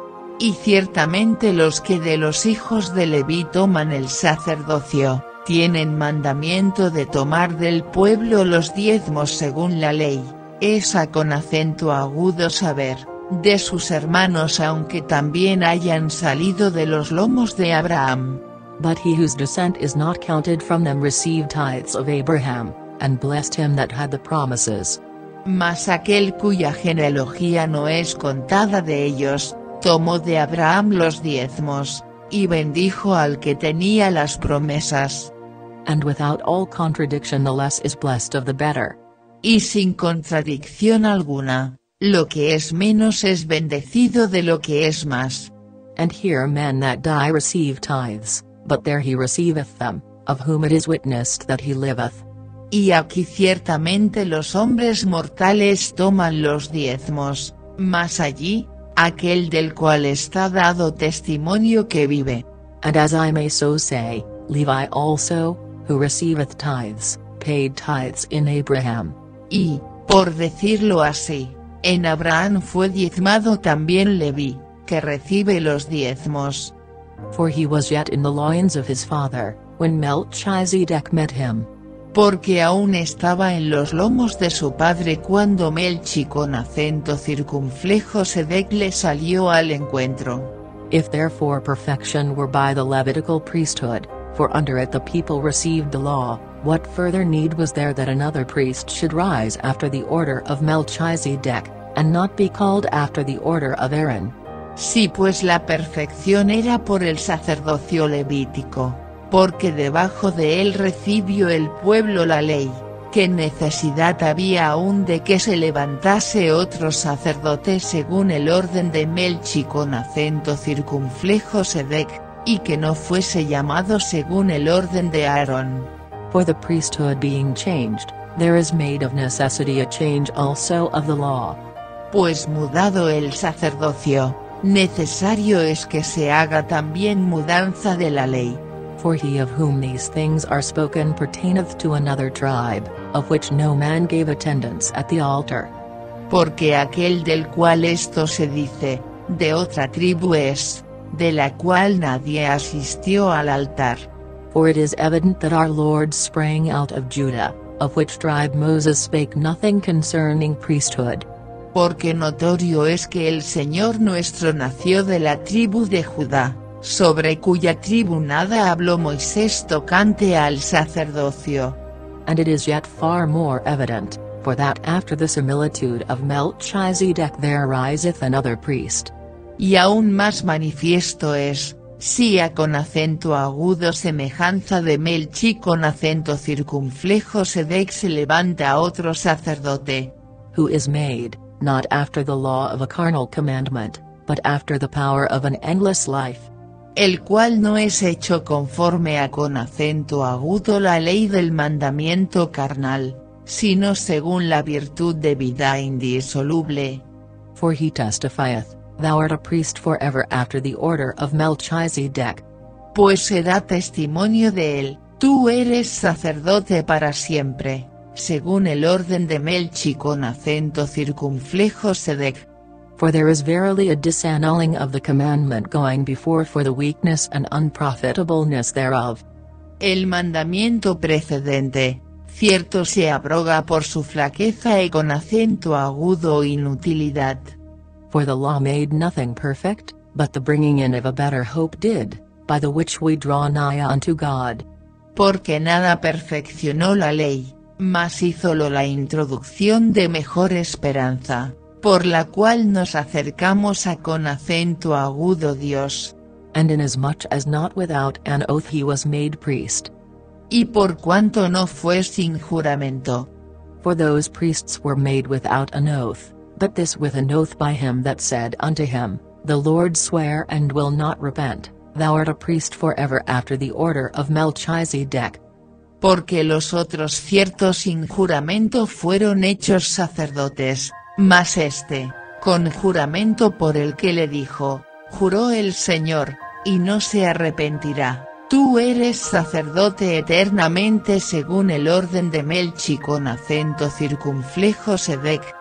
Speaker 2: Y ciertamente los que de los hijos de Leví toman el sacerdocio, tienen mandamiento de tomar del pueblo los diezmos según la ley, esa con acento agudo saber, de sus hermanos aunque también hayan salido de los lomos de Abraham.
Speaker 1: But he whose descent is not counted from them received tithes of Abraham, and blessed him that had the promises.
Speaker 2: Mas aquel cuya genealogía no es contada de ellos, tomó de Abraham los diezmos, y bendijo al que tenía las promesas.
Speaker 1: And without all contradiction the less is blessed of the better.
Speaker 2: Y sin contradicción alguna, lo que es menos es bendecido de lo que es más.
Speaker 1: And here men that die receive tithes, but there he receiveth them, of whom it is witnessed that he liveth.
Speaker 2: Y aquí ciertamente los hombres mortales toman los diezmos, mas allí, aquel del cual está dado testimonio que vive.
Speaker 1: And as I may so say, Levi also, who receiveth tithes, paid tithes in Abraham.
Speaker 2: Y, por decirlo así, en Abraham fue diezmado también Leví, que recibe los diezmos.
Speaker 1: For he was yet in the loins of his father, when Melchizedek met him.
Speaker 2: Porque aún estaba en los lomos de su padre cuando Melchi con acento circunflejo Sedec le salió al encuentro.
Speaker 1: If therefore perfection were by the Levitical priesthood, for under it the people received the law, what further need was there that another priest should rise after the order of Melchizedek, and not be called after the order of Aaron?
Speaker 2: Sí, pues la perfección era por el sacerdocio levítico, porque debajo de él recibió el pueblo la ley, ¿qué necesidad había aún de que se levantase otro sacerdote según el orden de Melchi con acento circunflejo Sedec, y que no fuese llamado según el orden de Aarón?
Speaker 1: For the priesthood being changed, there is made of necessity a change also of the law.
Speaker 2: Pues mudado el sacerdocio, necesario es que se haga también mudanza de la ley.
Speaker 1: For he of whom these things are spoken pertaineth to another tribe, of which no man gave attendance at the altar.
Speaker 2: Porque aquel del cual esto se dice, de otra tribu es, de la cual nadie asistió al altar.
Speaker 1: For it is evident that our Lord sprang out of Judah, of which tribe Moses spake nothing concerning priesthood.
Speaker 2: Porque notorio es que el Señor nuestro nació de la tribu de Judá, sobre cuya tribu nada habló Moisés tocante al sacerdocio.
Speaker 1: And it is yet far more evident, for that after the similitude of Melchizedek there riseth another priest.
Speaker 2: Y aún más manifiesto es, si a con acento agudo semejanza de Melchi con acento circunflejo Sedec se levanta otro sacerdote.
Speaker 1: Who is made, not after the law of a carnal commandment, but after the power of an endless life.
Speaker 2: El cual no es hecho conforme a con acento agudo la ley del mandamiento carnal, sino según la virtud de vida indisoluble.
Speaker 1: For he testifieth, Thou art a priest forever after the order of Melchizedek.
Speaker 2: Pues se da testimonio de él, tú eres sacerdote para siempre, según el orden de Melchi con acento circunflejo Sedec.
Speaker 1: For there is verily a disannulling of the commandment going before for the weakness and unprofitableness thereof.
Speaker 2: El mandamiento precedente, cierto se abroga por su flaqueza y con acento agudo o inutilidad.
Speaker 1: For the law made nothing perfect, but the bringing in of a better hope did, by the which we draw nigh unto God.
Speaker 2: Porque nada perfeccionó la ley, mas hízolo la introducción de mejor esperanza, por la cual nos acercamos a con acento agudo Dios.
Speaker 1: And inasmuch as not without an oath he was made priest.
Speaker 2: Y por cuanto no fue sin juramento.
Speaker 1: For those priests were made without an oath, but this with an oath by him that said unto him, The Lord sware and will not repent, Thou art a priest forever after the order of Melchizedek.
Speaker 2: Porque los otros ciertos sin juramento fueron hechos sacerdotes, mas este, con juramento por el que le dijo, juró el Señor, y no se arrepentirá, tú eres sacerdote eternamente según el orden de Melchi con acento circunflejo Sedec.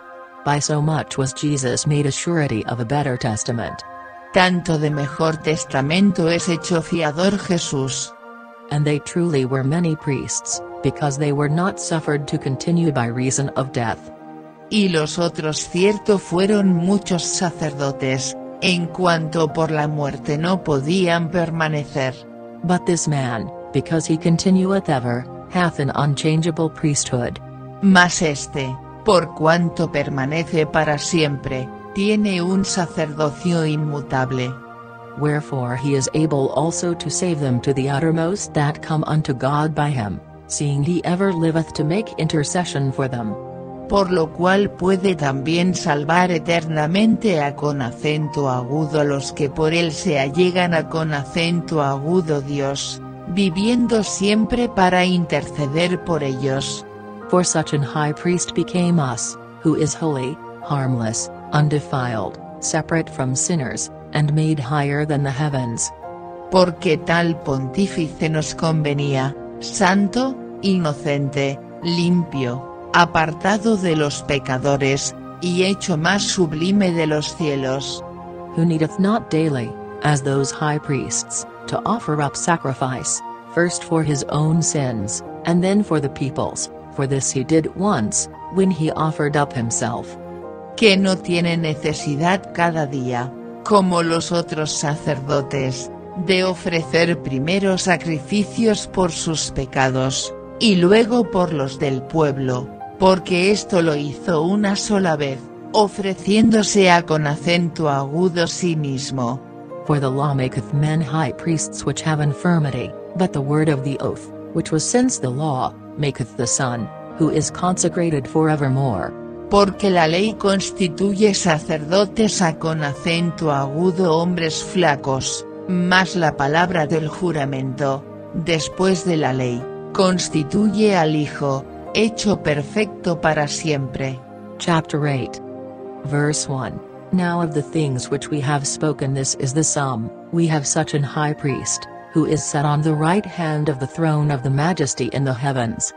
Speaker 1: by so much was Jesus made a surety of a better testament.
Speaker 2: Tanto de mejor testamento es hecho fiador Jesús.
Speaker 1: And they truly were many priests, because they were not suffered to continue by reason of death.
Speaker 2: Y los otros cierto fueron muchos sacerdotes, en cuanto por la muerte no podían permanecer.
Speaker 1: But this man, because he continueth ever, hath an unchangeable priesthood.
Speaker 2: Mas este, por cuanto permanece para siempre, tiene un sacerdocio inmutable.
Speaker 1: Wherefore he is able also to save them to the uttermost that come unto God by him, seeing he ever liveth to make intercession for them.
Speaker 2: Por lo cual puede también salvar eternamente a con acento agudo los que por él se allegan a con acento agudo Dios, viviendo siempre para interceder por ellos.
Speaker 1: For such an high priest became us, who is holy, harmless, undefiled, separate from sinners, and made higher than the heavens.
Speaker 2: Porque tal pontífice nos convenía, santo, inocente, limpio, apartado de los pecadores, y hecho más sublime de los cielos.
Speaker 1: Who needeth not daily, as those high priests, to offer up sacrifice, first for his own sins, and then for the people's, for this he did once, when he offered up himself.
Speaker 2: Que no tiene necesidad cada día, como los otros sacerdotes, de ofrecer primero sacrificios por sus pecados, y luego por los del pueblo, porque esto lo hizo una sola vez, ofreciéndose a con acento agudo sí mismo.
Speaker 1: For the law maketh men high priests which have infirmity, but the word of the oath, which was since the law, maketh the Son, who is consecrated forevermore.
Speaker 2: Porque la ley constituye sacerdotes a con acento agudo hombres flacos, mas la palabra del juramento, después de la ley, constituye al Hijo, hecho perfecto para siempre.
Speaker 1: Chapter 8. Verse 1. Now of the things which we have spoken this is the sum, we have such an high priest, who is set on the right hand of the throne of the majesty in the heavens.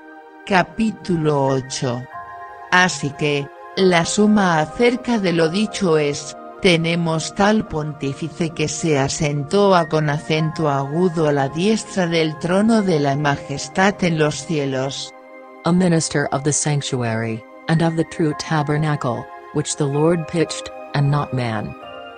Speaker 2: Capítulo 8. Así que, la suma acerca de lo dicho es, tenemos tal pontífice que se asentó a con acento agudo a la diestra del trono de la majestad en los cielos.
Speaker 1: A minister of the sanctuary, and of the true tabernacle, which the Lord pitched, and not man.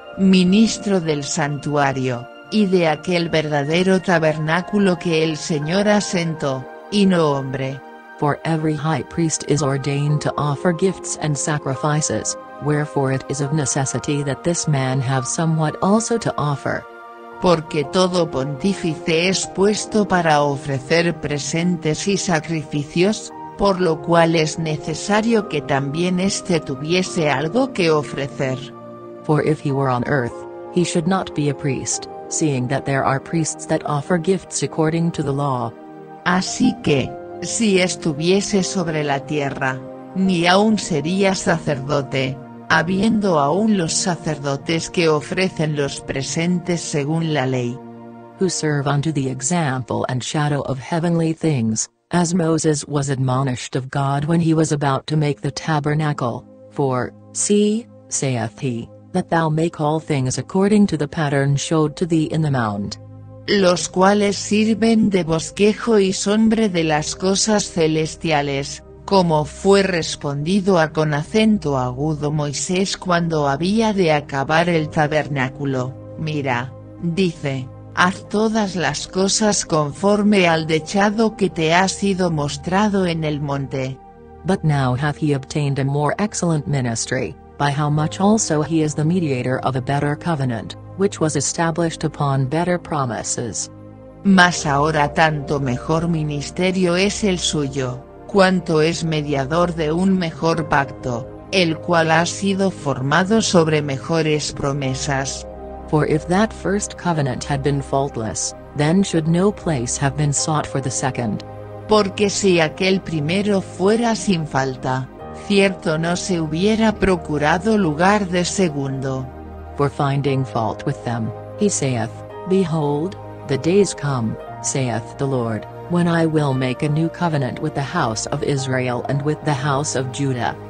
Speaker 2: Ministro del santuario, y de aquel verdadero tabernáculo que el Señor asentó, y no hombre.
Speaker 1: For every high priest is ordained to offer gifts and sacrifices, wherefore it is of necessity that this man have somewhat also to offer.
Speaker 2: Porque todo pontífice es puesto para ofrecer presentes y sacrificios, por lo cual es necesario que también éste tuviese algo que ofrecer.
Speaker 1: For if he were on earth, he should not be a priest, seeing that there are priests that offer gifts according to the law.
Speaker 2: Así que, si estuviese sobre la tierra, ni aún sería sacerdote, habiendo aún los sacerdotes que ofrecen los presentes según la ley.
Speaker 1: Who serve unto the example and shadow of heavenly things, as Moses was admonished of God when he was about to make the tabernacle, for, see, saith he, that thou make all things according to the pattern showed to thee in the mount.
Speaker 2: Los cuales sirven de bosquejo y sombra de las cosas celestiales, como fue respondido a con acento agudo Moisés cuando había de acabar el tabernáculo, mira, dice, haz todas las cosas conforme al dechado que te ha sido mostrado en el monte.
Speaker 1: But now hath he obtained a more excellent ministry, by how much also he is the mediator of a better covenant, which was established upon better promises.
Speaker 2: Mas ahora tanto mejor ministerio es el suyo, cuanto es mediador de un mejor pacto, el cual ha sido formado sobre mejores promesas.
Speaker 1: For if that first covenant had been faultless, then should no place have been sought for the second.
Speaker 2: Porque si aquel primero fuera sin falta, cierto no se hubiera procurado lugar de segundo.
Speaker 1: For finding fault with them, he saith, Behold, the days come, saith the Lord, when I will make a new covenant with the house of Israel and with the house of Judah.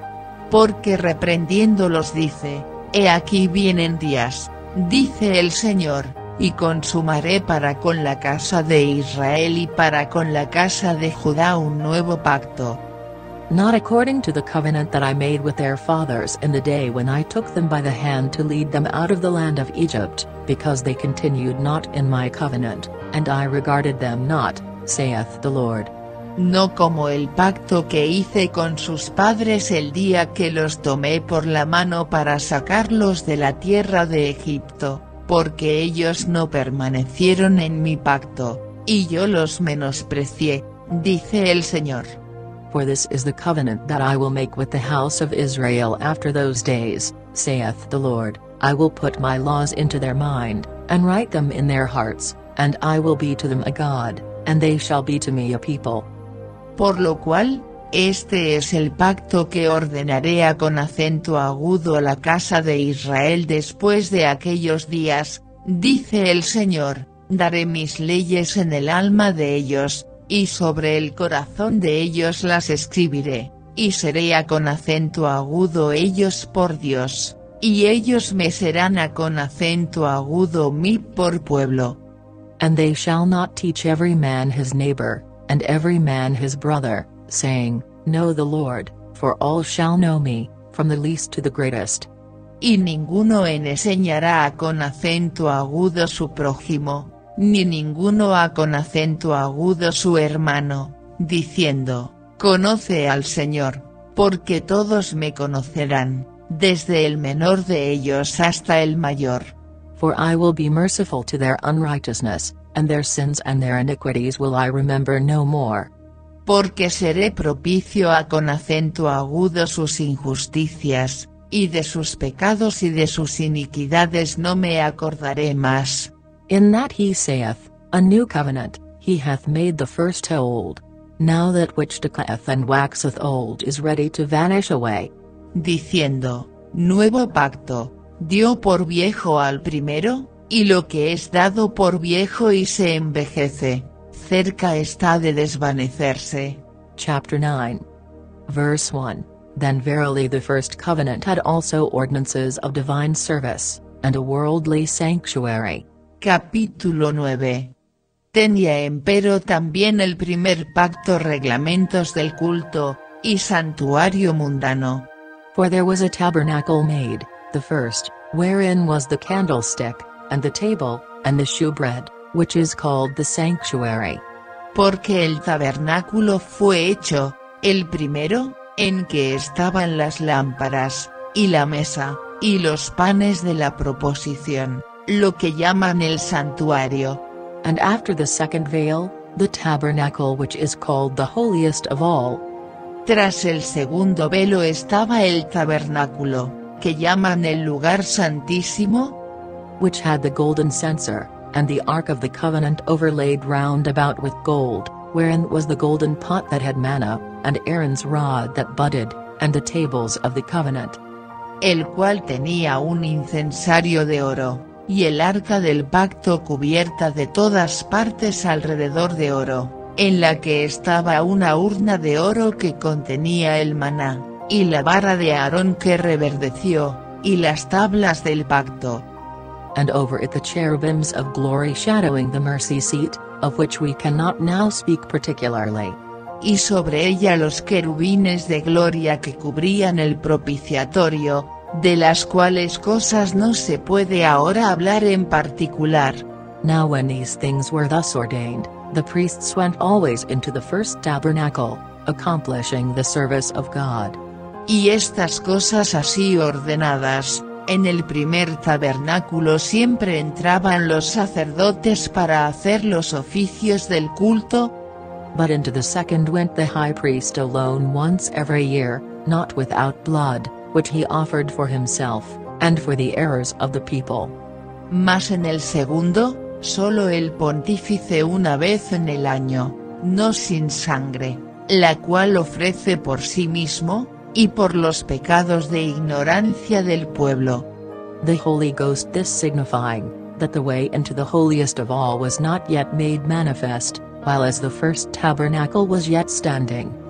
Speaker 2: porque reprendiéndolos dice, he aquí vienen días, dice el Señor, y consumaré para con la casa de Israel y para con la casa de Judá un nuevo pacto.
Speaker 1: Not according to the covenant that I made with their fathers in the day when I took them by the hand to lead them out of the land of Egypt, because they continued not in my covenant, and I regarded them not, saith the Lord.
Speaker 2: No como el pacto que hice con sus padres el día que los tomé por la mano para sacarlos de la tierra de Egipto, porque ellos no permanecieron en mi pacto, y yo los menosprecié, dice el Señor.
Speaker 1: For this is the covenant that I will make with the house of Israel after those days, saith the Lord, I will put my laws into their mind, and write them in their hearts, and I will be to them a God, and they shall be to me a people.
Speaker 2: Por lo cual, este es el pacto que ordenaré con acento agudo a la casa de Israel después de aquellos días, dice el Señor, daré mis leyes en el alma de ellos, y sobre el corazón de ellos las escribiré, y seré con acento agudo ellos por Dios, y ellos me serán con acento agudo mí por pueblo.
Speaker 1: And they shall not teach every man his neighbor, and every man his brother, saying, Know the Lord, for all shall know me, from the least to the greatest.
Speaker 2: Y ninguno enseñará con acento agudo su prójimo, ni ninguno con acento agudo su hermano, diciendo, Conoce al Señor, porque todos me conocerán, desde el menor de ellos hasta el mayor.
Speaker 1: For I will be merciful to their unrighteousness, and their sins and their iniquities will I remember no more.
Speaker 2: Porque seré propicio con acento agudo sus injusticias, y de sus pecados y de sus iniquidades no me acordaré más.
Speaker 1: In that he saith, A new covenant, he hath made the first old. Now that which decayeth and waxeth old is ready to vanish away.
Speaker 2: Diciendo, nuevo pacto, dio por viejo al primero, y lo que es dado por viejo y se envejece, cerca está de desvanecerse.
Speaker 1: Chapter 9. Verse 1. Then verily the first covenant had also ordinances of divine service, and a worldly sanctuary.
Speaker 2: Capítulo 9. Tenía empero también el primer pacto reglamentos del culto, y santuario mundano.
Speaker 1: For there was a tabernacle made, the first, wherein was the candlestick, and the table, and the shewbread, which is called the sanctuary.
Speaker 2: Porque el tabernáculo fue hecho, el primero, en que estaban las lámparas, y la mesa, y los panes de la proposición, lo que llaman el santuario.
Speaker 1: And after the second veil, the tabernacle which is called the holiest of all.
Speaker 2: Tras el segundo velo estaba el tabernáculo, que llaman el lugar santísimo,
Speaker 1: which had the golden censer, and the ark of the covenant overlaid round about with gold, wherein was the golden pot that had manna, and Aaron's rod that budded, and the tables of the covenant.
Speaker 2: El cual tenía un incensario de oro, y el arca del pacto cubierta de todas partes alrededor de oro, en la que estaba una urna de oro que contenía el maná, y la vara de Aarón que reverdeció, y las tablas del pacto.
Speaker 1: And over it the cherubims of glory shadowing the mercy seat, of which we cannot now speak particularly.
Speaker 2: Y sobre ella los querubines de gloria que cubrían el propiciatorio, de las cuales cosas no se puede ahora hablar en particular.
Speaker 1: Now when these things were thus ordained, the priests went always into the first tabernacle, accomplishing the service of God.
Speaker 2: Y estas cosas así ordenadas, en el primer tabernáculo siempre entraban los sacerdotes para hacer los oficios del culto.
Speaker 1: But into the second went the high priest alone once every year, not without blood, which he offered for himself, and for the errors of the people.
Speaker 2: Mas en el segundo, solo el pontífice una vez en el año, no sin sangre, la cual ofrece por sí mismo, y por los pecados de ignorancia del pueblo.
Speaker 1: The Holy Ghost this signifying, that the way into the holiest of all was not yet made manifest, while as the first tabernacle was yet standing.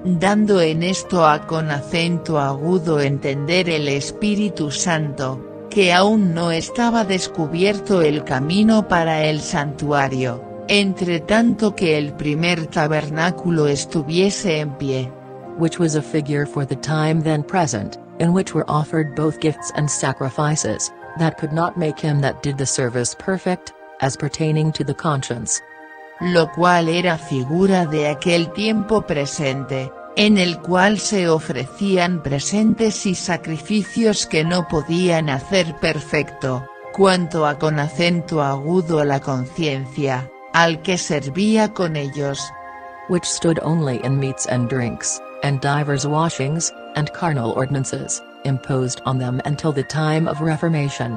Speaker 2: dando en esto a con acento agudo entender el Espíritu Santo, que aún no estaba descubierto el camino para el santuario, entre tanto que el primer tabernáculo estuviese en pie.
Speaker 1: Which was a figure for the time then present, in which were offered both gifts and sacrifices, that could not make him that did the service perfect, as pertaining to the conscience.
Speaker 2: Lo cual era figura de aquel tiempo presente, en el cual se ofrecían presentes y sacrificios que no podían hacer perfecto, cuanto a con acento agudo la conciencia, al que servía con ellos.
Speaker 1: Which stood only in meats and drinks, and divers washings, and carnal ordinances, imposed on them until the time of Reformation.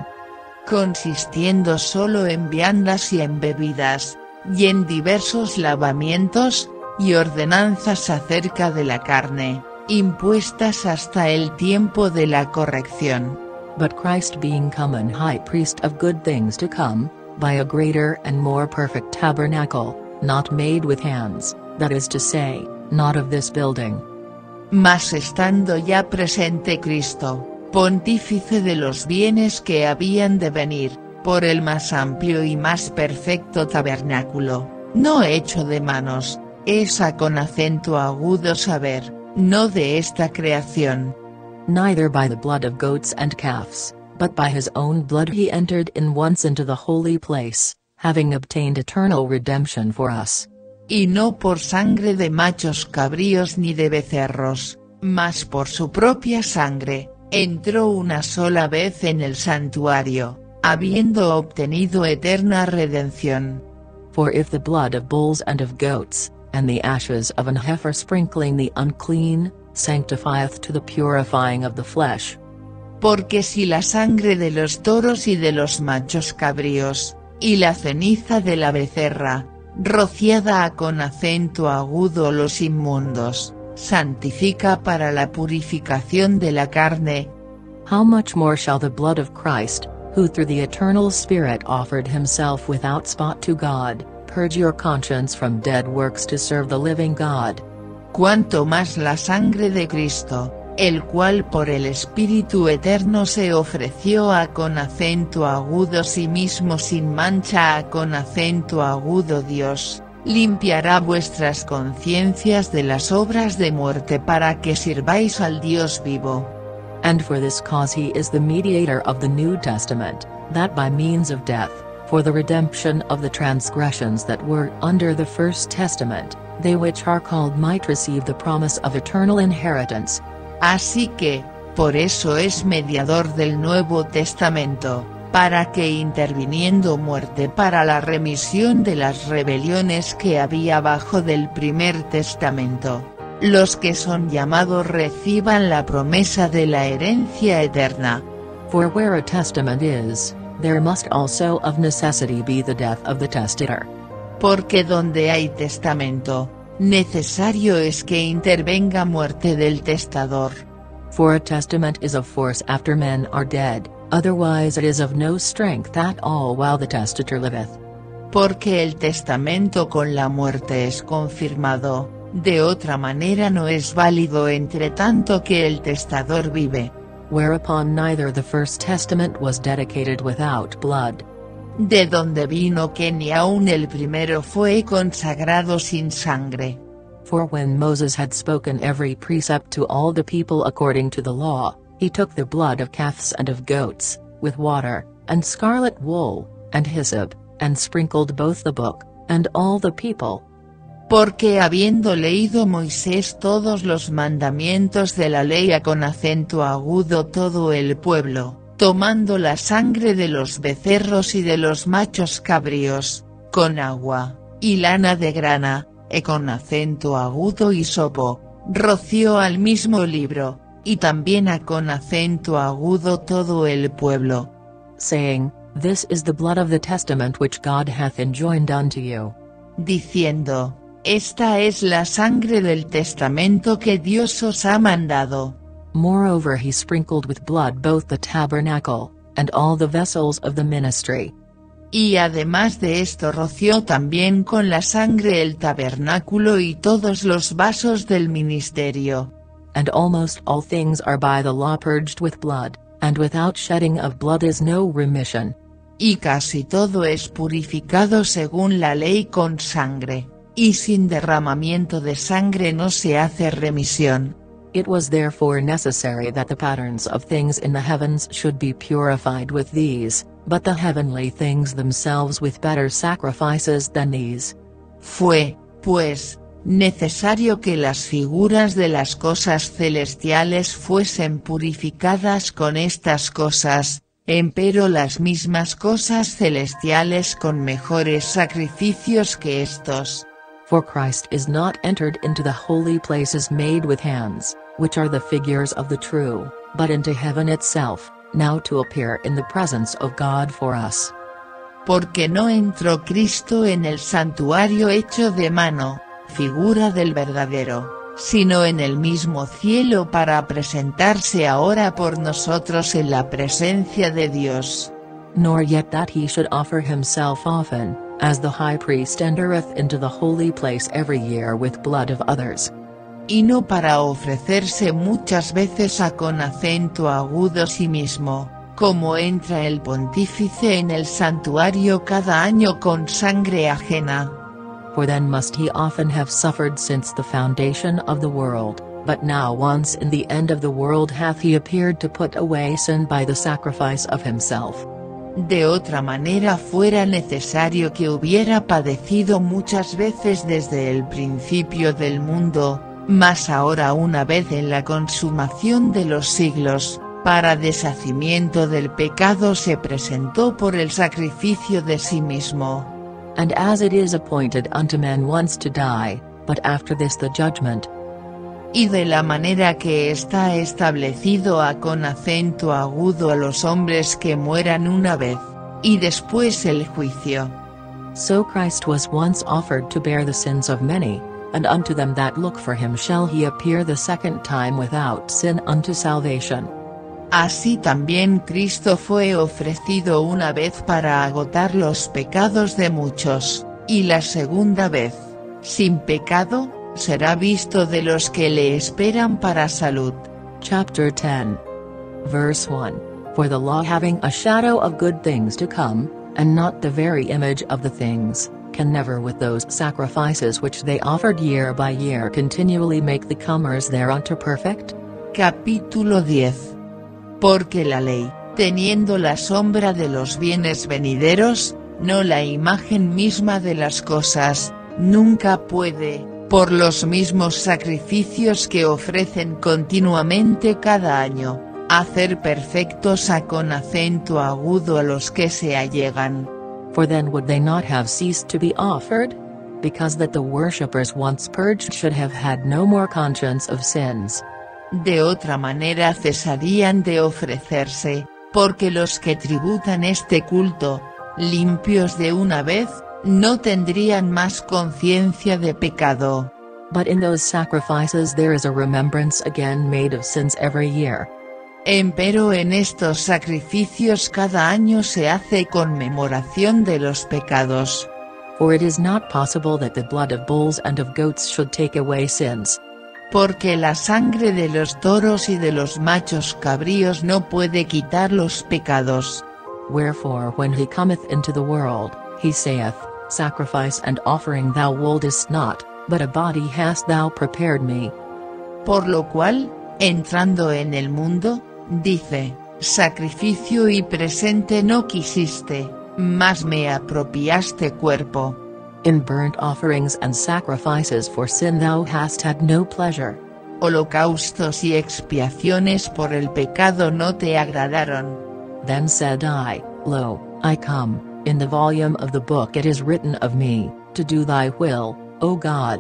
Speaker 2: Consistiendo solo en viandas y en bebidas, y en diversos lavamientos, y ordenanzas acerca de la carne, impuestas hasta el tiempo de la corrección.
Speaker 1: But Christ being come an high priest of good things to come, by a greater and more perfect tabernacle, not made with hands, that is to say, not of this building.
Speaker 2: Mas estando ya presente Cristo, pontífice de los bienes que habían de venir, por el más amplio y más perfecto tabernáculo, no hecho de manos, esa con acento agudo saber, no de esta creación.
Speaker 1: Neither by the blood of goats and calves, but by his own blood he entered in once into the holy place, having obtained eternal redemption for us.
Speaker 2: Y no por sangre de machos cabríos ni de becerros, mas por su propia sangre, entró una sola vez en el santuario, habiendo obtenido eterna redención.
Speaker 1: For if the blood of bulls and of goats, and the ashes of an heifer sprinkling the unclean, sanctifieth to the purifying of the flesh.
Speaker 2: Porque si la sangre de los toros y de los machos cabríos, y la ceniza de la becerra, rociada a con acento agudo los inmundos, santifica para la purificación de la carne,
Speaker 1: how much more shall the blood of Christ, who through the eternal Spirit offered himself without spot to God, purge your conscience from dead works to serve the living God.
Speaker 2: Cuanto más la sangre de Cristo, el cual por el Espíritu Eterno se ofreció a con acento agudo sí mismo sin mancha a con acento agudo Dios, limpiará vuestras conciencias de las obras de muerte para que sirváis al Dios vivo.
Speaker 1: And for this cause he is the mediator of the New Testament, that by means of death, for the redemption of the transgressions that were under the First Testament, they which are called might receive the promise of eternal inheritance.
Speaker 2: Así que, por eso es mediador del Nuevo Testamento, para que interviniendo muerte para la remisión de las rebeliones que había bajo del primer testamento, los que son llamados reciban la promesa de la herencia eterna.
Speaker 1: For where a testament is, there must also of necessity be the death of the testator.
Speaker 2: Porque donde hay testamento, necesario es que intervenga muerte del testador.
Speaker 1: For a testament is of force after men are dead, otherwise it is of no strength at all while the testator liveth.
Speaker 2: Porque el testamento con la muerte es confirmado, de otra manera no es válido entre tanto que el testador vive.
Speaker 1: Whereupon neither the first testament was dedicated without blood.
Speaker 2: De donde vino que ni aun el primero fue consagrado sin sangre.
Speaker 1: For when Moses had spoken every precept to all the people according to the law, he took the blood of calves and of goats, with water, and scarlet wool, and hyssop, and sprinkled both the book, and all the people.
Speaker 2: Porque habiendo leído Moisés todos los mandamientos de la ley a con acento agudo todo el pueblo, tomando la sangre de los becerros y de los machos cabríos, con agua, y lana de grana, con acento agudo y hisopo, roció al mismo libro, y también a con acento agudo todo el pueblo.
Speaker 1: Saying, This is the blood of the testament which God hath enjoined unto you.
Speaker 2: Diciendo, esta es la sangre del testamento que Dios os ha mandado.
Speaker 1: Moreover he sprinkled with blood both the tabernacle, and all the vessels of the ministry.
Speaker 2: Y además de esto roció también con la sangre el tabernáculo y todos los vasos del ministerio.
Speaker 1: And almost all things are by the law purged with blood, and without shedding of blood is no remission.
Speaker 2: Y casi todo es purificado según la ley con sangre, y sin derramamiento de sangre no se hace remisión.
Speaker 1: It was therefore necessary that the patterns of things in the heavens should be purified with these, but the heavenly things themselves with better sacrifices than these.
Speaker 2: Fue, pues, necesario que las figuras de las cosas celestiales fuesen purificadas con estas cosas, empero las mismas cosas celestiales con mejores sacrificios que estos.
Speaker 1: For Christ is not entered into the holy places made with hands, which are the figures of the true, but into heaven itself, now to appear in the presence of God for us.
Speaker 2: Porque no entró Cristo en el santuario hecho de mano, figura del verdadero, sino en el mismo cielo para presentarse ahora por nosotros en la presencia de Dios.
Speaker 1: Nor yet that he should offer himself often, as the high priest entereth into the holy place every year with blood of others.
Speaker 2: Y no para ofrecerse muchas veces a con acento agudo sí mismo, como entra el pontífice en el santuario cada año con sangre ajena.
Speaker 1: For then must he often have suffered since the foundation of the world, but now once in the end of the world hath he appeared to put away sin by the sacrifice of himself.
Speaker 2: De otra manera fuera necesario que hubiera padecido muchas veces desde el principio del mundo, mas ahora una vez en la consumación de los siglos, para deshacimiento del pecado se presentó por el sacrificio de sí mismo.
Speaker 1: And as it is appointed unto men once to die, but after this the judgment.
Speaker 2: Y de la manera que está establecido a con acento agudo a los hombres que mueran una vez, y después el juicio.
Speaker 1: So Christ was once offered to bear the sins of many, and unto them that look for him shall he appear the second time without sin unto salvation.
Speaker 2: Así también Cristo fue ofrecido una vez para agotar los pecados de muchos, y la segunda vez, sin pecado, será visto de los que le esperan para salud.
Speaker 1: Chapter 10. Verse 1. For the law having a shadow of good things to come, and not the very image of the things, can never with those sacrifices which they offered year by year continually make the comers thereunto perfect.
Speaker 2: Capítulo 10. Porque la ley, teniendo la sombra de los bienes venideros, no la imagen misma de las cosas, nunca puede, por los mismos sacrificios que ofrecen continuamente cada año, hacer perfectos a con acento agudo a los que se allegan.
Speaker 1: For then would they not have ceased to be offered? Because that the worshippers once purged should have had no more conscience of sins.
Speaker 2: De otra manera cesarían de ofrecerse, porque los que tributan este culto, limpios de una vez, no tendrían más conciencia de pecado.
Speaker 1: But in those sacrifices there is a remembrance again made of sins every year.
Speaker 2: Empero en estos sacrificios cada año se hace conmemoración de los pecados.
Speaker 1: For it is not possible that the blood of bulls and of goats should take away sins.
Speaker 2: Porque la sangre de los toros y de los machos cabríos no puede quitar los pecados.
Speaker 1: Wherefore when he cometh into the world, he saith, Sacrifice and offering thou wouldest not, but a body hast thou prepared me.
Speaker 2: Por lo cual, entrando en el mundo, dice, sacrificio y presente no quisiste, mas me apropiaste cuerpo.
Speaker 1: In burnt offerings and sacrifices for sin thou hast had no pleasure.
Speaker 2: Holocaustos y expiaciones por el pecado no te agradaron.
Speaker 1: Then said I, Lo, I come, in the volume of the book it is written of me, to do thy will, O God.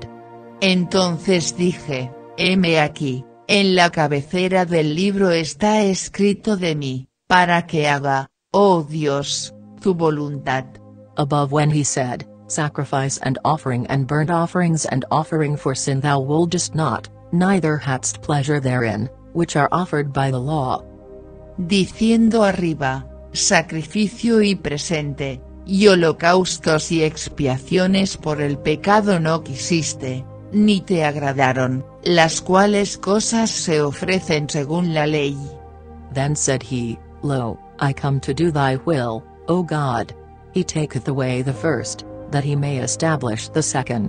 Speaker 2: Entonces dije, heme aquí, en la cabecera del libro está escrito de mí, para que haga, oh Dios, tu voluntad.
Speaker 1: Above when he said, Sacrifice and offering and burnt offerings and offering for sin thou wouldest not, neither hadst pleasure therein, which are offered by the law.
Speaker 2: Diciendo arriba, sacrificio y presente, y holocaustos y expiaciones por el pecado no quisiste, ni te agradaron, las cuales cosas se ofrecen según la ley.
Speaker 1: Then said he, Lo, I come to do thy will, O God. He taketh away the first, that he may establish the second.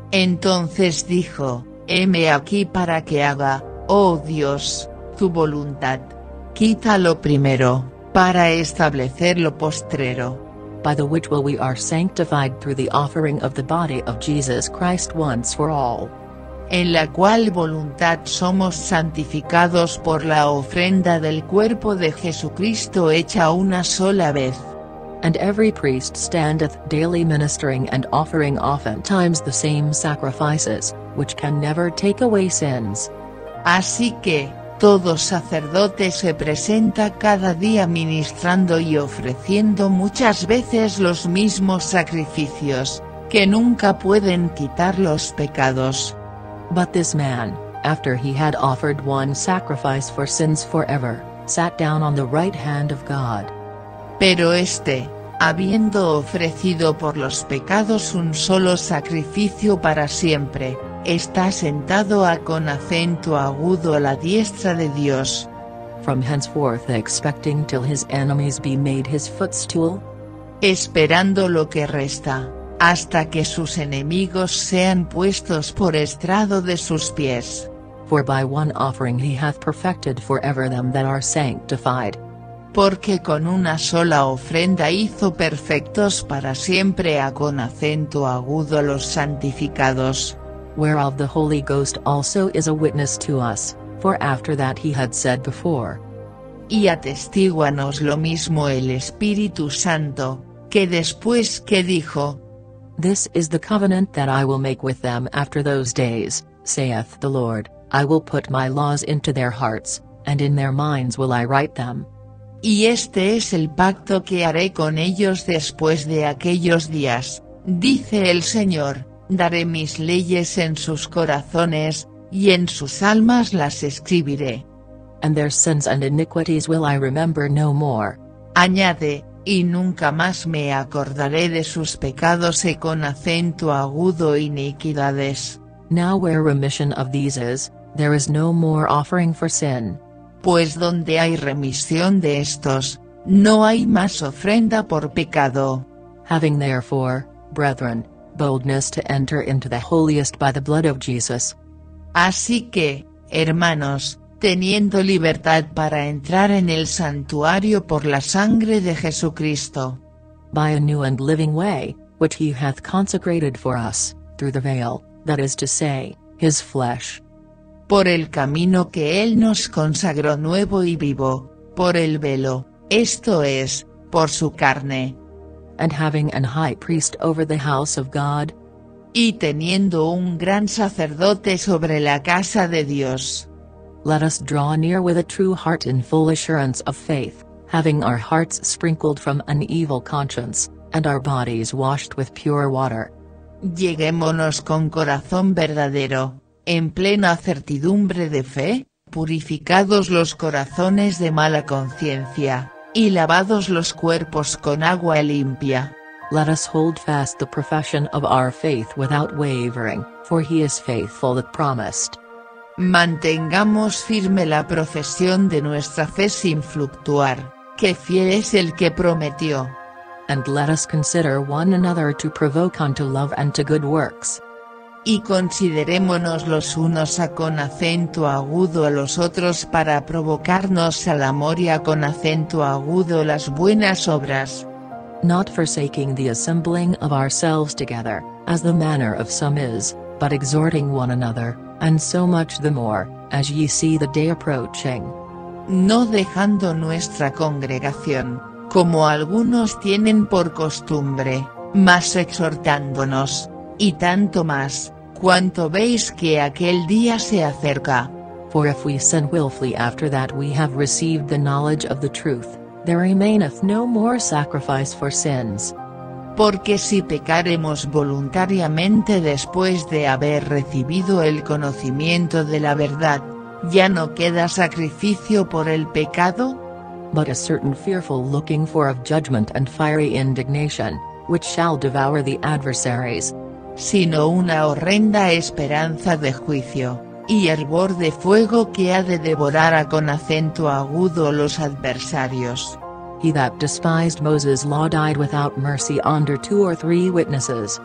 Speaker 2: Entonces dijo, heme aquí para que haga, oh Dios, tu voluntad. Quita lo primero, para establecer lo postrero.
Speaker 1: By the which will we are sanctified through the offering of the body of Jesus Christ once for all.
Speaker 2: En la cual voluntad somos santificados por la ofrenda del cuerpo de Jesucristo hecha una sola vez.
Speaker 1: And every priest standeth daily ministering and offering oftentimes the same sacrifices, which can never take away sins.
Speaker 2: Así que, todo sacerdote se presenta cada día ministrando y ofreciendo muchas veces los mismos sacrificios, que nunca pueden quitar los pecados.
Speaker 1: But this man, after he had offered one sacrifice for sins forever, sat down on the right hand of God.
Speaker 2: Pero este, habiendo ofrecido por los pecados un solo sacrificio para siempre, está sentado con acento agudo a la diestra de Dios.
Speaker 1: From henceforth expecting till his enemies be made his footstool?
Speaker 2: Esperando lo que resta, hasta que sus enemigos sean puestos por estrado de sus pies.
Speaker 1: For by one offering he hath perfected forever them that are sanctified.
Speaker 2: Porque con una sola ofrenda hizo perfectos para siempre con acento agudo a los santificados.
Speaker 1: Whereof the Holy Ghost also is a witness to us, for after that he had said before.
Speaker 2: Y atestíguanos lo mismo el Espíritu Santo, que después que dijo,
Speaker 1: This is the covenant that I will make with them after those days, saith the Lord, I will put my laws into their hearts, and in their minds will I write them.
Speaker 2: Y este es el pacto que haré con ellos después de aquellos días, dice el Señor, daré mis leyes en sus corazones, y en sus almas las escribiré.
Speaker 1: And their sins and iniquities will I remember no more.
Speaker 2: Añade, y nunca más me acordaré de sus pecados con acento agudo iniquidades.
Speaker 1: Now where remission of these is, there is no more offering for sin.
Speaker 2: Pues donde hay remisión de estos, no hay más ofrenda por pecado.
Speaker 1: Having therefore, brethren, boldness to enter into the holiest by the blood of Jesus.
Speaker 2: Así que, hermanos, teniendo libertad para entrar en el santuario por la sangre de Jesucristo.
Speaker 1: By a new and living way, which he hath consecrated for us, through the veil, that is to say, his flesh.
Speaker 2: Por el camino que él nos consagró nuevo y vivo, por el velo, esto es, por su carne.
Speaker 1: And having an high priest over the house of God.
Speaker 2: Y teniendo un gran sacerdote sobre la casa de Dios.
Speaker 1: Let us draw near with a true heart in full assurance of faith, having our hearts sprinkled from an evil conscience, and our bodies washed with pure water.
Speaker 2: Lleguémonos con corazón verdadero, en plena certidumbre de fe, purificados los corazones de mala conciencia, y lavados los cuerpos con agua limpia.
Speaker 1: Let us hold fast the profession of our faith without wavering, for he is faithful that promised.
Speaker 2: Mantengamos firme la profesión de nuestra fe sin fluctuar, que fiel es el que prometió.
Speaker 1: And let us consider one another to provoke unto love and to good works.
Speaker 2: Y considerémonos los unos con acento agudo a los otros para provocarnos al amor y con acento agudo las buenas obras.
Speaker 1: Not forsaking the assembling of ourselves together, as the manner of some is, but exhorting one another, and so much the more, as ye see the day approaching.
Speaker 2: No dejando nuestra congregación, como algunos tienen por costumbre, mas exhortándonos, y tanto más, cuanto veis que aquel día se acerca.
Speaker 1: For if we sin wilfully after that we have received the knowledge of the truth, there remaineth no more sacrifice for sins.
Speaker 2: Porque si pecaremos voluntariamente después de haber recibido el conocimiento de la verdad, ¿ya no queda sacrificio por el pecado?
Speaker 1: But a certain fearful looking for of judgment and fiery indignation, which shall devour the adversaries.
Speaker 2: Sino una horrenda esperanza de juicio, y hervor de fuego que ha de devorar a con acento agudo los adversarios.
Speaker 1: He that despised Moses' law died without mercy under 2 or 3 witnesses.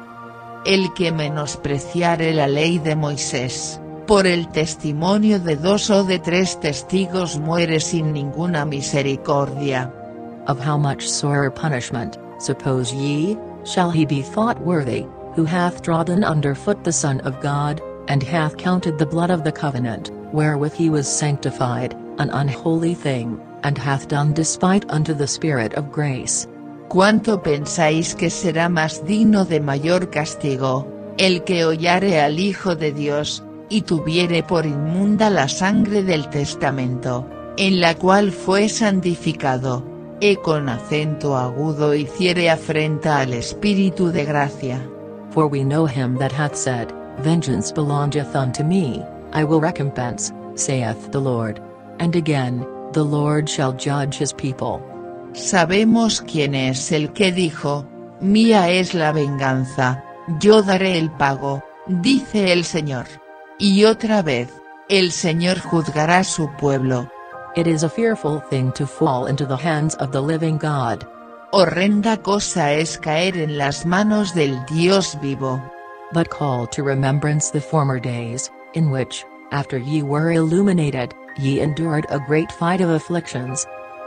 Speaker 2: El que menospreciare la ley de Moisés, por el testimonio de 2 o de 3 testigos muere sin ninguna misericordia.
Speaker 1: Of how much sorer punishment, suppose ye, shall he be thought worthy, who hath trodden under foot the Son of God, and hath counted the blood of the covenant, wherewith he was sanctified, an unholy thing, and hath done despite unto the Spirit of grace?
Speaker 2: ¿Cuánto pensáis que será más digno de mayor castigo, el que hollare al Hijo de Dios, y tuviere por inmunda la sangre del testamento, en la cual fue santificado, e con acento agudo hiciere afrenta al Espíritu de gracia?
Speaker 1: For we know him that hath said, Vengeance belongeth unto me, I will recompense, saith the Lord. And again, the Lord shall judge his people.
Speaker 2: Sabemos quién es el que dijo, Mía es la venganza, yo daré el pago, dice el Señor. Y otra vez, el Señor juzgará a su pueblo.
Speaker 1: It is a fearful thing to fall into the hands of the living God.
Speaker 2: Horrenda cosa es caer en las manos del Dios vivo.
Speaker 1: But call to remembrance the former days, in which, after ye were illuminated, ye endured a great fight of afflictions.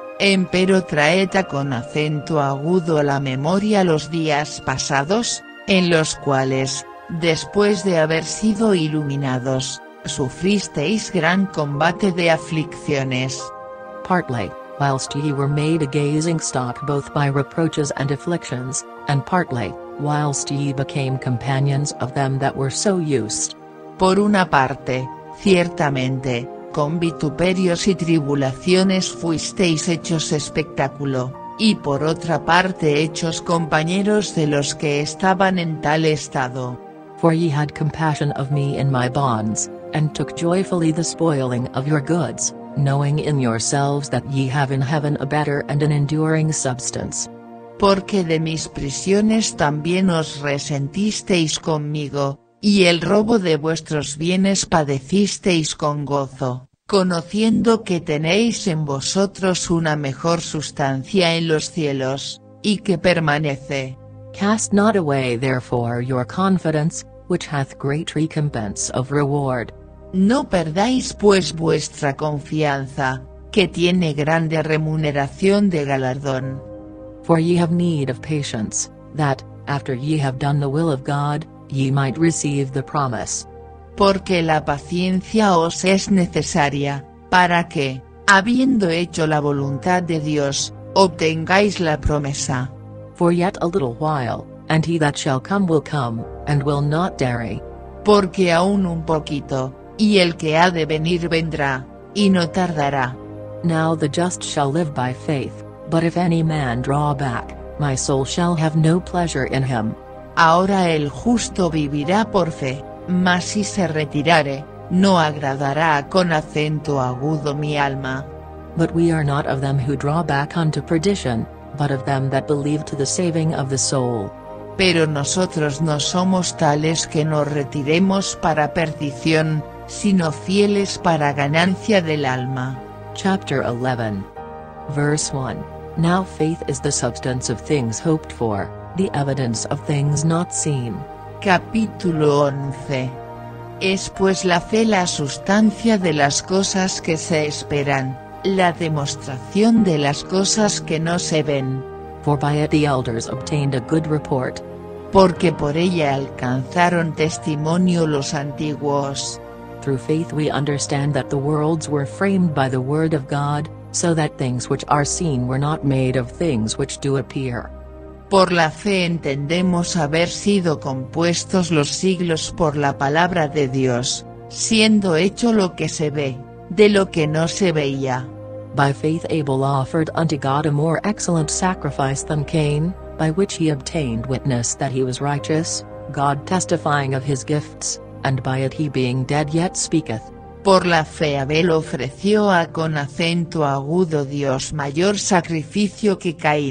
Speaker 2: Empero traed a con acento agudo a la memoria los días pasados, en los cuales, después de haber sido iluminados, sufristeis gran combate de aflicciones.
Speaker 1: Partly, whilst ye were made a gazing stock both by reproaches and afflictions, and partly, whilst ye became companions of them that were so used.
Speaker 2: Por una parte, ciertamente, con vituperios y tribulaciones fuisteis hechos espectáculo, y por otra parte hechos compañeros de los que estaban en tal estado.
Speaker 1: For ye had compassion of me in my bonds, and took joyfully the spoiling of your goods, knowing in yourselves that ye have in heaven a better and an enduring substance.
Speaker 2: Porque de mis prisiones también os resentisteis conmigo, y el robo de vuestros bienes padecisteis con gozo, conociendo que tenéis en vosotros una mejor sustancia en los cielos, y que permanece.
Speaker 1: Cast not away therefore your confidence, which hath great recompense of reward.
Speaker 2: No perdáis pues vuestra confianza, que tiene grande remuneración de galardón.
Speaker 1: For ye have need of patience, that, after ye have done the will of God, ye might receive the promise.
Speaker 2: Porque la paciencia os es necesaria, para que, habiendo hecho la voluntad de Dios, obtengáis la promesa.
Speaker 1: For yet a little while, and he that shall come will come, and will not tarry.
Speaker 2: Porque aún un poquito, y el que ha de venir vendrá, y no tardará.
Speaker 1: Now the just shall live by faith, but if any man draw back, my soul shall have no pleasure in him.
Speaker 2: Ahora el justo vivirá por fe, mas si se retirare, no agradará con acento agudo mi alma.
Speaker 1: But we are not of them who draw back unto perdition, but of them that believe to the saving of the soul.
Speaker 2: Pero nosotros no somos tales que nos retiremos para perdición, sino fieles para ganancia del alma.
Speaker 1: Chapter 11. Verse 1. Now faith is the substance of things hoped for, the evidence of things not seen.
Speaker 2: Capítulo 11. Es pues la fe la sustancia de las cosas que se esperan, la demostración de las cosas que no se ven.
Speaker 1: For by it the elders obtained a good report.
Speaker 2: Porque por ella alcanzaron testimonio los antiguos.
Speaker 1: Through faith we understand that the worlds were framed by the word of God, so that things which are seen were not made of things which do appear.
Speaker 2: Por la fe entendemos haber sido compuestos los siglos por la palabra de Dios, siendo hecho lo que se ve, de lo que no se veía.
Speaker 1: By faith Abel offered unto God a more excellent sacrifice than Cain, by which he obtained witness that he was righteous, God testifying of his gifts, and by it he being dead yet speaketh.
Speaker 2: Por la fe Abel ofreció a con acento agudo Dios mayor sacrificio que Caín,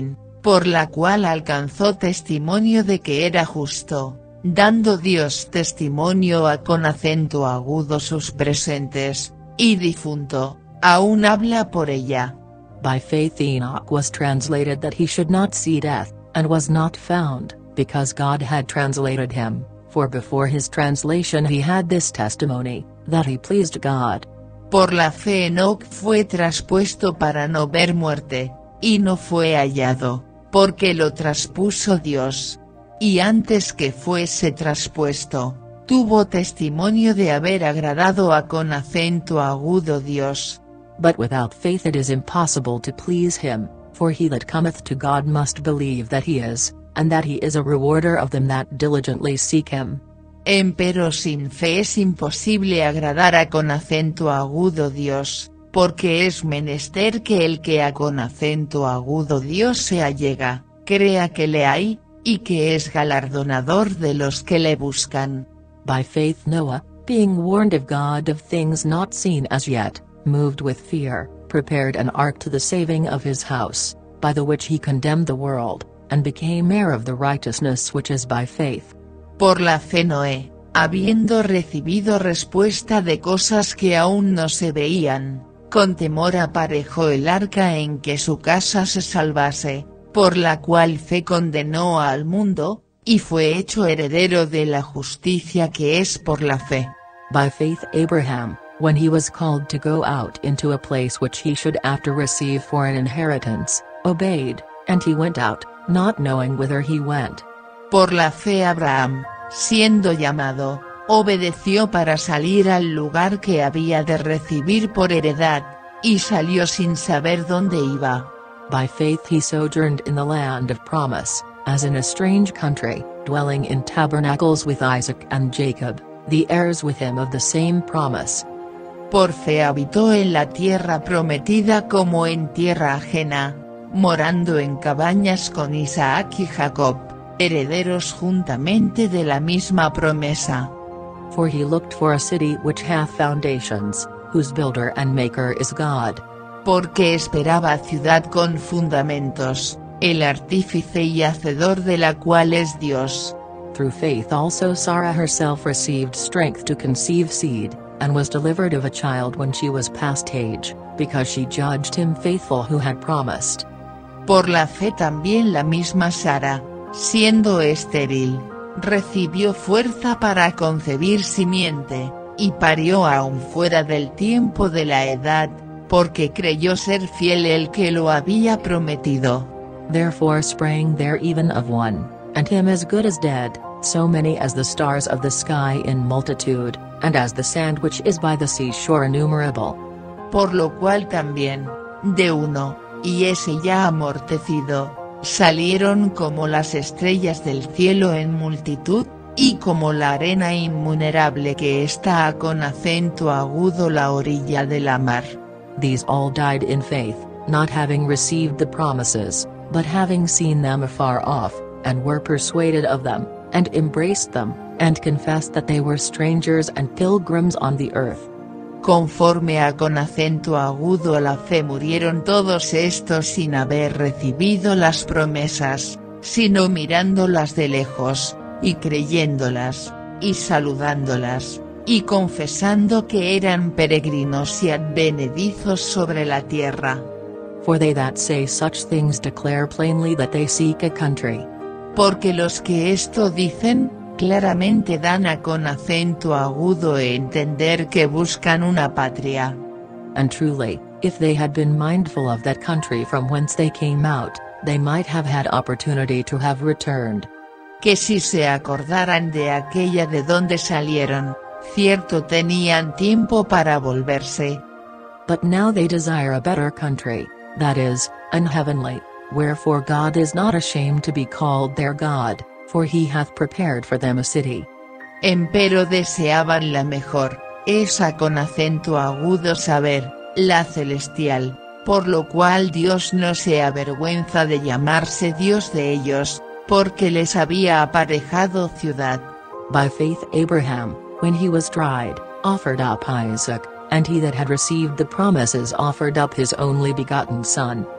Speaker 2: por la cual alcanzó testimonio de que era justo, dando Dios testimonio a con acento agudo sus presentes, y difunto, aún habla por ella.
Speaker 1: By faith Enoch was translated that he should not see death, and was not found, because God had translated him, for before his translation he had this testimony, that he pleased God.
Speaker 2: Por la fe Enoc fue traspuesto para no ver muerte, y no fue hallado, porque lo traspuso Dios. Y antes que fuese traspuesto, tuvo testimonio de haber agradado a con acento agudo Dios.
Speaker 1: But without faith it is impossible to please him, for he that cometh to God must believe that he is, and that he is a rewarder of them that diligently seek him.
Speaker 2: Empero sin fe es imposible agradar a con acento agudo Dios, porque es menester que el que a con acento agudo Dios se allega, crea que le hay, y que es galardonador de los que le buscan.
Speaker 1: By faith Noah, being warned of God of things not seen as yet, moved with fear, prepared an ark to the saving of his house, by the which he condemned the world, and became heir of the righteousness which is by faith.
Speaker 2: Por la fe Noé, habiendo recibido respuesta de cosas que aún no se veían, con temor aparejó el arca en que su casa se salvase, por la cual fe condenó al mundo, y fue hecho heredero de la justicia que es por la fe.
Speaker 1: By faith Abraham, when he was called to go out into a place which he should after receive for an inheritance, obeyed, and he went out, not knowing whither he went.
Speaker 2: Por la fe Abraham, siendo llamado, obedeció para salir al lugar que había de recibir por heredad, y salió sin saber dónde iba.
Speaker 1: By faith he sojourned in the land of promise, as in a strange country, dwelling in tabernacles with Isaac and Jacob, the heirs with him of the same promise.
Speaker 2: Por fe habitó en la tierra prometida como en tierra ajena, morando en cabañas con Isaac y Jacob, herederos juntamente de la misma promesa.
Speaker 1: For he looked for a city which hath foundations, whose builder and maker is God.
Speaker 2: Porque esperaba ciudad con fundamentos, el artífice y hacedor de la cual es Dios.
Speaker 1: Through faith also Sarah herself received strength to conceive seed, and was delivered of a child when she was past age, because she judged him faithful who had promised.
Speaker 2: Por la fe también la misma Sara, siendo estéril, recibió fuerza para concebir simiente, y parió aún fuera del tiempo de la edad, porque creyó ser fiel el que lo había prometido.
Speaker 1: Therefore sprang there even of one, and him as good as dead, so many as the stars of the sky in multitude, and as the sand which is by the seashore innumerable.
Speaker 2: Por lo cual también, de uno, y ese ya amortecido, salieron como las estrellas del cielo en multitud, y como la arena innumerable que está a con acento agudo la orilla de la mar.
Speaker 1: These all died in faith, not having received the promises, but having seen them afar off, and were persuaded of them, and embraced them, and confessed that they were strangers and pilgrims on the earth.
Speaker 2: Conforme a con acento agudo a la fe murieron todos estos sin haber recibido las promesas, sino mirándolas de lejos, y creyéndolas, y saludándolas, y confesando que eran peregrinos y advenedizos sobre la tierra.
Speaker 1: For they that say such things declare plainly that they seek a country.
Speaker 2: Porque los que esto dicen, claramente dan a con acento agudo entender que buscan una patria.
Speaker 1: And truly, if they had been mindful of that country from whence they came out, they might have had opportunity to have returned.
Speaker 2: Que si se acordaran de aquella de donde salieron, cierto tenían tiempo para volverse.
Speaker 1: But now they desire a better country, that is, an heavenly, wherefore God is not ashamed to be called their God, for he hath prepared for them a city.
Speaker 2: Empero deseaban la mejor, esa con acento agudo saber, la celestial, por lo cual Dios no se avergüenza de llamarse Dios de ellos, porque les había aparejado ciudad.
Speaker 1: By faith Abraham, when he was tried, offered up Isaac, and he that had received the promises offered up his only begotten son.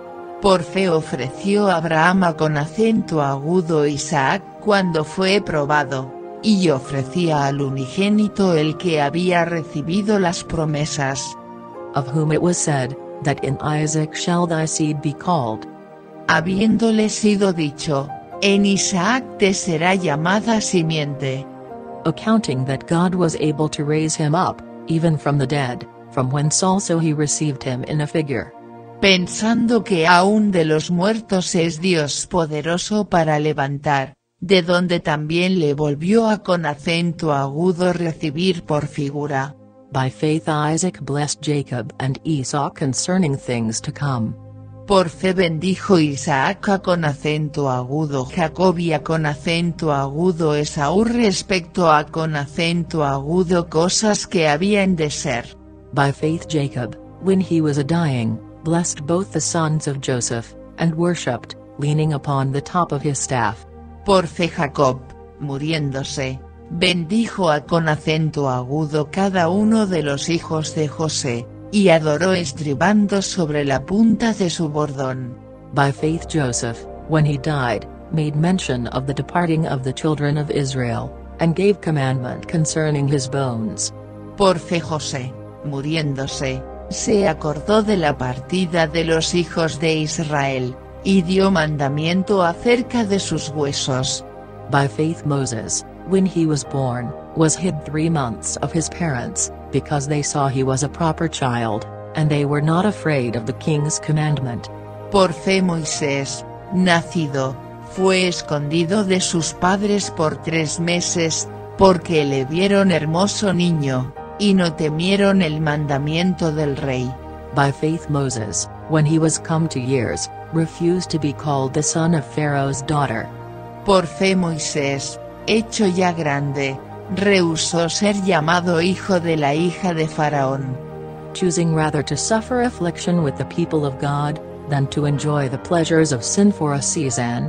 Speaker 2: Por fe ofreció Abraham con acento agudo Isaac cuando fue probado, y ofrecía al unigénito el que había recibido las promesas.
Speaker 1: Of whom it was said, that in Isaac shall thy seed be called.
Speaker 2: Habiéndole sido dicho, en Isaac te será llamada simiente.
Speaker 1: Accounting that God was able to raise him up, even from the dead, from whence also he received him in a figure.
Speaker 2: Pensando que aún de los muertos es Dios poderoso para levantar, de donde también le volvió a con acento agudo recibir por figura.
Speaker 1: By faith Isaac blessed Jacob and Esau concerning things to come.
Speaker 2: Por fe bendijo Isaac a con acento agudo Jacob y a con acento agudo Esaú respecto a con acento agudo cosas que habían de ser.
Speaker 1: By faith Jacob, when he was a dying, blessed both the sons of Joseph, and worshipped, leaning upon the top of his staff.
Speaker 2: Por fe Jacob, muriéndose, bendijo a con acento agudo cada uno de los hijos de José, y adoró estribando sobre la punta de su bordón.
Speaker 1: By faith Joseph, when he died, made mention of the departing of the children of Israel, and gave commandment concerning his bones.
Speaker 2: Por fe José, muriéndose, se acordó de la partida de los hijos de Israel, y dio mandamiento acerca de sus huesos.
Speaker 1: By faith Moses, when he was born, was hid 3 months of his parents, because they saw he was a proper child, and they were not afraid of the king's commandment.
Speaker 2: Por fe Moisés, nacido, fue escondido de sus padres por 3 meses, porque le vieron hermoso niño, y no temieron el mandamiento del rey.
Speaker 1: By faith Moses, when he was come to years, refused to be called the son of Pharaoh's daughter.
Speaker 2: Por fe Moisés, hecho ya grande, rehusó ser llamado hijo de la hija de Faraón.
Speaker 1: Choosing rather to suffer affliction with the people of God, than to enjoy the pleasures of sin for a season.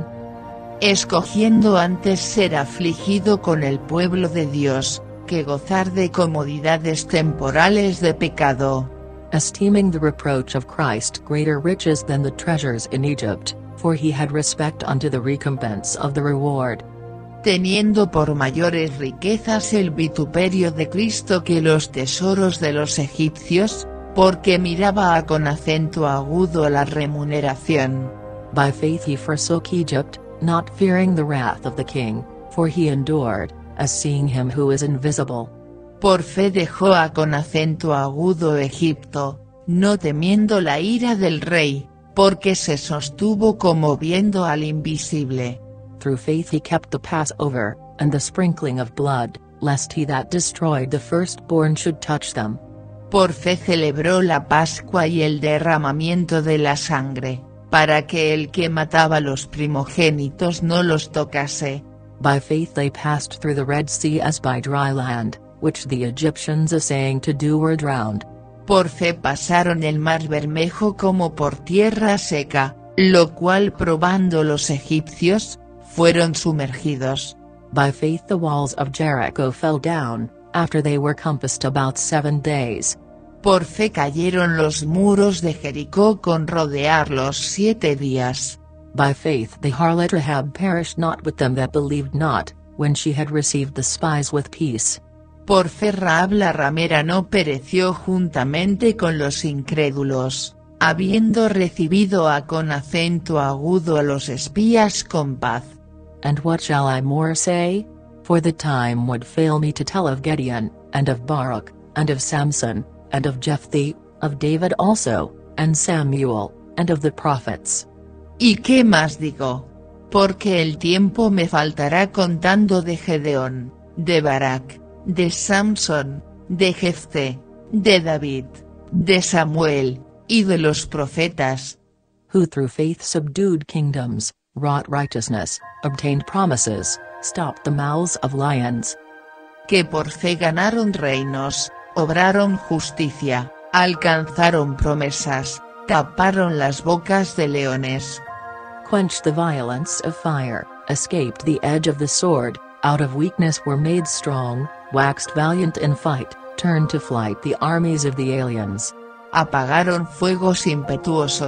Speaker 2: Escogiendo antes ser afligido con el pueblo de Dios, que gozar de comodidades temporales de pecado.
Speaker 1: Esteeming the reproach of Christ greater riches than the treasures in Egypt, for he had respect unto the recompense of the reward.
Speaker 2: Teniendo por mayores riquezas el vituperio de Cristo que los tesoros de los egipcios, porque miraba a con acento agudo la remuneración.
Speaker 1: By faith he forsook Egypt, not fearing the wrath of the king, for he endured, as seeing him who is invisible.
Speaker 2: Por fe dejó a con acento agudo Egipto, no temiendo la ira del rey, porque se sostuvo como viendo al invisible.
Speaker 1: Through faith he kept the Passover, and the sprinkling of blood, lest he that destroyed the firstborn should touch them.
Speaker 2: Por fe celebró la Pascua y el derramamiento de la sangre, para que el que mataba los primogénitos no los tocase.
Speaker 1: By faith they passed through the Red Sea as by dry land, which the Egyptians assaying to do were drowned.
Speaker 2: Por fe pasaron el mar Bermejo como por tierra seca, lo cual probando los egipcios, fueron sumergidos.
Speaker 1: By faith the walls of Jericho fell down, after they were compassed about 7 days.
Speaker 2: Por fe cayeron los muros de Jericó con rodearlos 7 días.
Speaker 1: By faith the harlot Rahab perished not with them that believed not, when she had received the spies with peace.
Speaker 2: Por fe Rahab la ramera no pereció juntamente con los incrédulos, habiendo recibido a con acento agudo a los espías con paz.
Speaker 1: And what shall I more say? For the time would fail me to tell of Gideon, and of Baruch, and of Samson, and of Jephthah, of David also, and Samuel, and of the prophets.
Speaker 2: ¿Y qué más digo? Porque el tiempo me faltará contando de Gedeón, de Barak, de Samson, de Jephté, de David, de Samuel, y de los profetas.
Speaker 1: Who through faith subdued kingdoms, wrought righteousness, obtained promises, stopped the mouths of lions.
Speaker 2: Que por fe ganaron reinos, obraron justicia, alcanzaron promesas, taparon las bocas de leones.
Speaker 1: Quenched the violence of fire, escaped the edge of the sword, out of weakness were made strong, waxed valiant in fight, turned to flight the armies of the aliens.
Speaker 2: Apagaron fuegos impetuosos,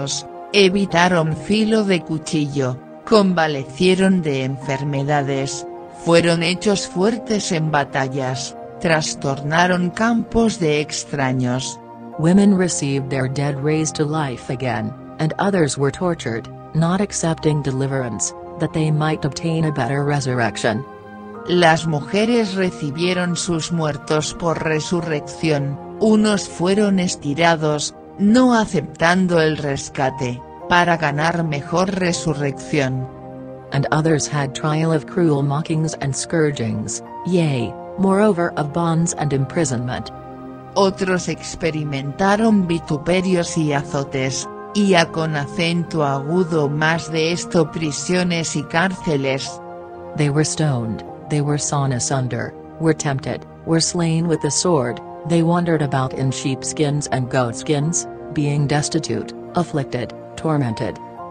Speaker 2: evitaron filo de cuchillo, convalecieron de enfermedades, fueron hechos fuertes en batallas, trastornaron campos de extraños.
Speaker 1: Women received their dead raised to life again, and others were tortured, not accepting deliverance, that they might obtain a better resurrection.
Speaker 2: Las mujeres recibieron sus muertos por resurrección, unos fueron estirados, no aceptando el rescate, para ganar mejor resurrección.
Speaker 1: And others had trial of cruel mockings and scourgings, yea, moreover of bonds and imprisonment.
Speaker 2: Otros experimentaron vituperios y azotes, y con acento agudo más de esto prisiones y cárceles.
Speaker 1: They were stoned, they were sawn asunder, were tempted, were slain with the sword, they wandered about in sheepskins and goatskins, being destitute, afflicted, tormented.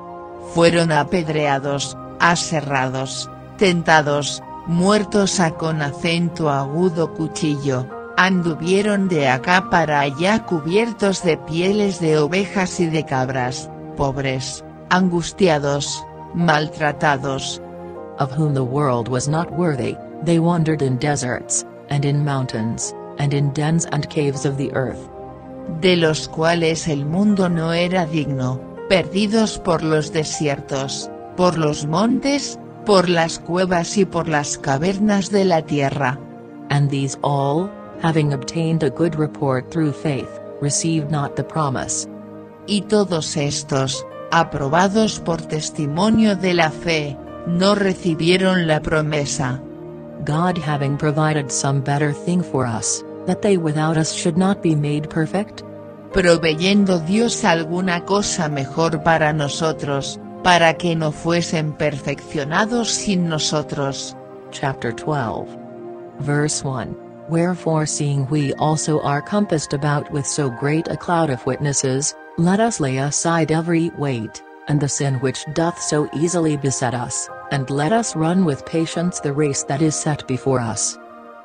Speaker 2: Fueron apedreados, aserrados, tentados, muertos con acento agudo cuchillo, anduvieron de acá para allá cubiertos de pieles de ovejas y de cabras, pobres, angustiados, maltratados.
Speaker 1: Of whom the world was not worthy, they wandered in deserts, and in mountains, and in dens and caves of the earth.
Speaker 2: De los cuales el mundo no era digno, perdidos por los desiertos, por los montes, por las cuevas y por las cavernas de la tierra.
Speaker 1: And these all, having obtained a good report through faith, received not the promise.
Speaker 2: Y todos estos, aprobados por testimonio de la fe, no recibieron la promesa.
Speaker 1: God having provided some better thing for us, that they without us should not be made perfect?
Speaker 2: Proveyendo Dios alguna cosa mejor para nosotros, para que no fuesen perfeccionados sin nosotros.
Speaker 1: Chapter 12. Verse 1. Wherefore seeing we also are compassed about with so great a cloud of witnesses, let us lay aside every weight, and the sin which doth so easily beset us, and let us run with patience the race that is set before us.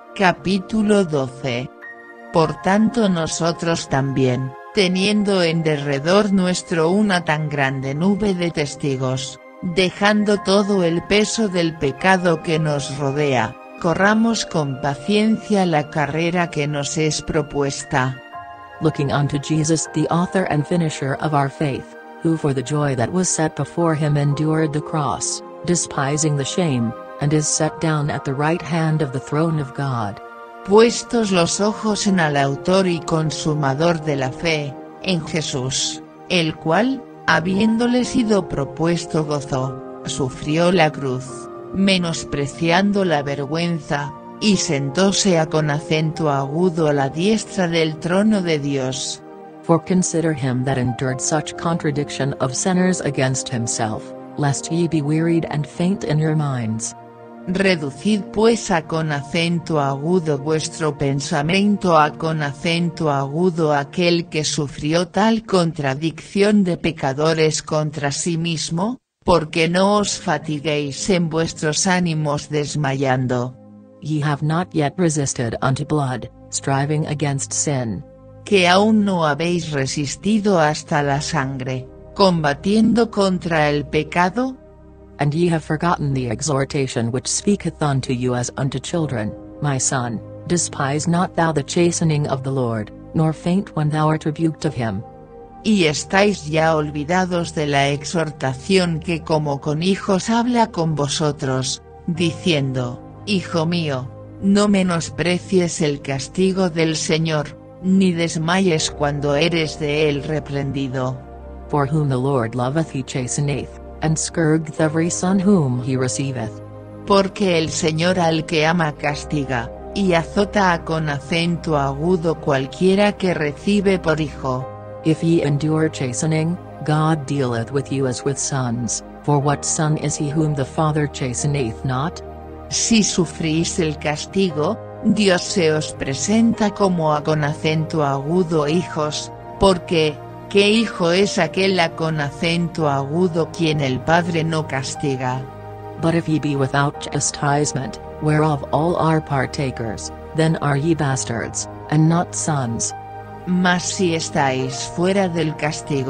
Speaker 2: Capítulo 12. Por tanto nosotros también, teniendo en derredor nuestro una tan grande nube de testigos, dejando todo el peso del pecado que nos rodea, corramos con paciencia la carrera que nos es propuesta.
Speaker 1: Looking unto Jesus the author and finisher of our faith, who for the joy that was set before him endured the cross, despising the shame, and is set down at the right hand of the throne of God.
Speaker 2: Puestos los ojos en el autor y consumador de la fe, en Jesús, el cual, habiéndole sido propuesto gozo, sufrió la cruz, menospreciando la vergüenza, y sentóse con acento agudo a la diestra del trono de Dios.
Speaker 1: For consider him that endured such contradiction of sinners against himself, lest ye be wearied and faint in your minds.
Speaker 2: Reducid pues con acento agudo vuestro pensamiento con acento agudo aquel que sufrió tal contradicción de pecadores contra sí mismo, porque no os fatiguéis en vuestros ánimos desmayando.
Speaker 1: Ye have not yet resisted unto blood, striving against sin.
Speaker 2: Que aún no habéis resistido hasta la sangre, combatiendo contra el pecado.
Speaker 1: And ye have forgotten the exhortation which speaketh unto you as unto children, my son, despise not thou the chastening of the Lord, nor faint when thou art rebuked of him.
Speaker 2: Y estáis ya olvidados de la exhortación que como con hijos habla con vosotros, diciendo, Hijo mío, no menosprecies el castigo del Señor, ni desmayes cuando eres de él reprendido.
Speaker 1: For whom the Lord loveth he chasteneth, and scourgeth every son whom he receiveth.
Speaker 2: Porque el Señor al que ama castiga, y azota con acento agudo cualquiera que recibe por hijo.
Speaker 1: If ye endure chastening, God dealeth with you as with sons, for what son is he whom the Father chasteneth not?
Speaker 2: Si sufrís el castigo, Dios se os presenta como con acento agudo hijos, porque, ¿qué hijo es aquel con acento agudo quien el Padre no castiga?
Speaker 1: But if ye be without chastisement, whereof all are partakers, then are ye bastards, and not sons.
Speaker 2: Mas si estáis fuera del castigo,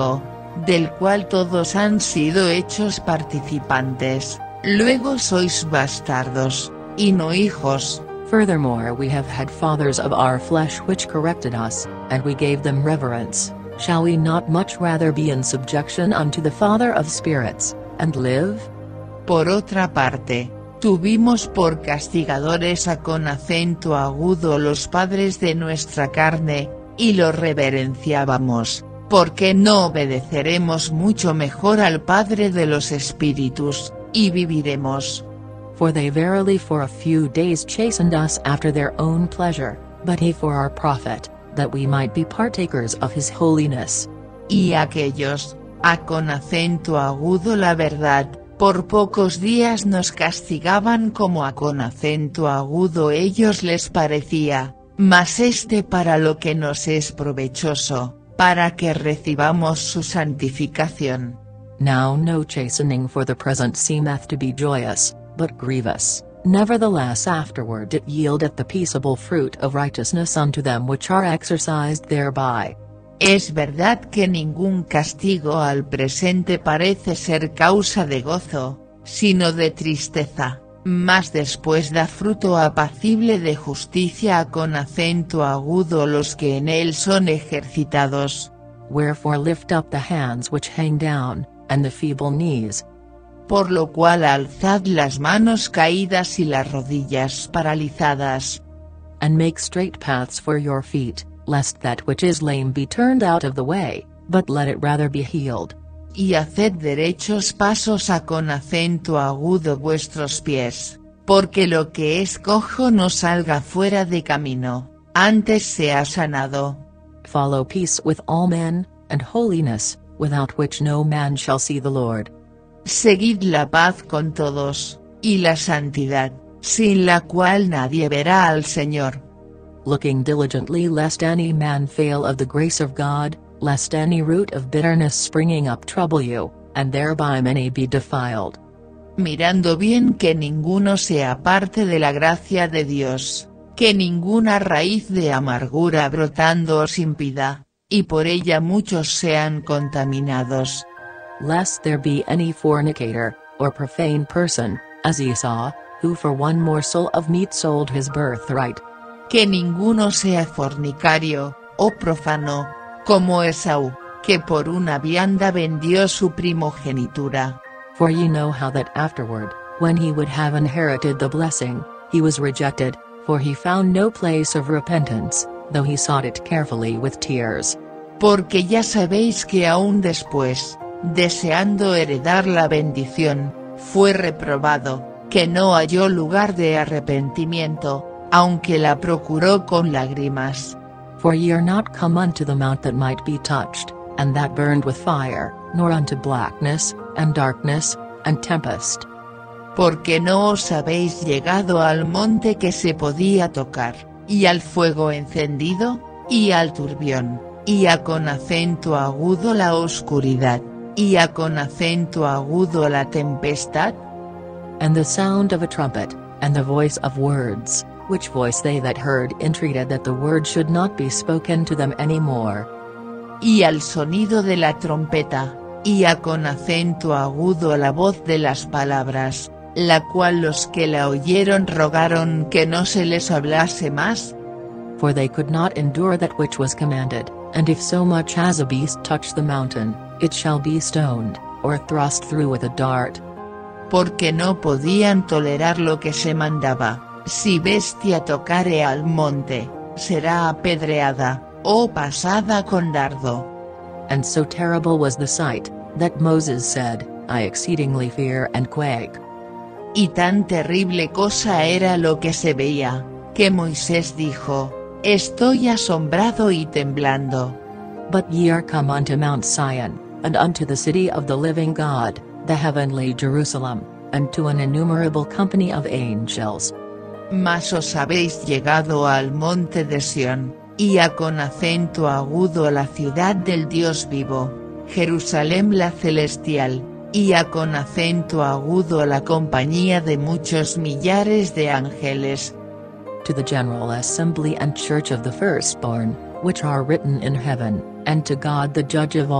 Speaker 2: del cual todos han sido hechos participantes, luego sois bastardos, y no hijos.
Speaker 1: Furthermore we have had fathers of our flesh which corrected us, and we gave them reverence. Shall we not much rather be in subjection unto the Father of spirits, and live?
Speaker 2: Por otra parte, tuvimos por castigadores a con acento agudo los padres de nuestra carne, y los reverenciábamos, porque no obedeceremos mucho mejor al Padre de los espíritus, y viviremos.
Speaker 1: For they verily for a few days chastened us after their own pleasure, but he for our profit, that we might be partakers of his holiness.
Speaker 2: Y aquellos, a con acento agudo la verdad, por pocos días nos castigaban como a con acento agudo ellos les parecía, mas para lo que nos es provechoso, para que recibamos su santificación.
Speaker 1: Now no chastening for the present seemeth to be joyous, but grievous, nevertheless afterward it yieldeth the peaceable fruit of righteousness unto them which are exercised thereby.
Speaker 2: Es verdad que ningún castigo al presente parece ser causa de gozo, sino de tristeza, mas después da fruto apacible de justicia con acento agudo los que en él son ejercitados.
Speaker 1: Wherefore lift up the hands which hang down, and the feeble knees.
Speaker 2: Por lo cual alzad las manos caídas y las rodillas paralizadas.
Speaker 1: And make straight paths for your feet, lest that which is lame be turned out of the way, but let it rather be healed.
Speaker 2: Y haced derechos pasos a con acento agudo vuestros pies, porque lo que es cojo no salga fuera de camino, antes sea sanado.
Speaker 1: Follow peace with all men, and holiness, without which no man shall see the Lord.
Speaker 2: Seguid la paz con todos, y la santidad, sin la cual nadie verá al Señor.
Speaker 1: Looking diligently lest any man fail of the grace of God, lest any root of bitterness springing up trouble you, and thereby many be defiled.
Speaker 2: Mirando bien que ninguno sea parte de la gracia de Dios, que ninguna raíz de amargura brotando os impida, y por ella muchos sean contaminados.
Speaker 1: Lest there be any fornicator, or profane person, as Esau, who for one morsel of meat sold his birthright.
Speaker 2: Que ninguno sea fornicario, o profano, como Esaú, que por una vianda vendió su primogenitura.
Speaker 1: For ye know how that afterward, when he would have inherited the blessing, he was rejected, for he found no place of repentance, though he sought it carefully with tears.
Speaker 2: Porque ya sabéis que aún después, deseando heredar la bendición, fue reprobado, que no halló lugar de arrepentimiento, aunque la procuró con lágrimas.
Speaker 1: For ye are not come unto the mount that might be touched, and that burned with fire, nor unto blackness, and darkness, and tempest.
Speaker 2: Porque no os habéis llegado al monte que se podía tocar, y al fuego encendido, y al turbión, y a con acento agudo la oscuridad, y a con acento agudo la tempestad.
Speaker 1: And the sound of a trumpet, and the voice of words, which voice they that heard entreated that the word should not be spoken to them any more.
Speaker 2: Y al sonido de la trompeta, y a con acento agudo la voz de las palabras, la cual los que la oyeron rogaron que no se les hablase más.
Speaker 1: For they could not endure that which was commanded, and if so much as a beast touch the mountain, it shall be stoned, or thrust through with a dart.
Speaker 2: Porque no podían tolerar lo que se mandaba. Si bestia tocare al monte, será apedreada, o pasada con dardo.
Speaker 1: And so terrible was the sight, that Moses said, I exceedingly fear and quake.
Speaker 2: Y tan terrible cosa era lo que se veía, que Moisés dijo, estoy asombrado y temblando.
Speaker 1: But ye are come unto Mount Sion, and unto the city of the living God, the heavenly Jerusalem, and to an innumerable company of angels.
Speaker 2: Mas os habéis llegado al monte de Sión, y a con acento agudo la ciudad del Dios vivo, Jerusalén la celestial, y a con acento agudo la compañía de muchos millares de ángeles.
Speaker 1: To the general assembly and church of the firstborn, which are written in heaven, and to God the judge of all,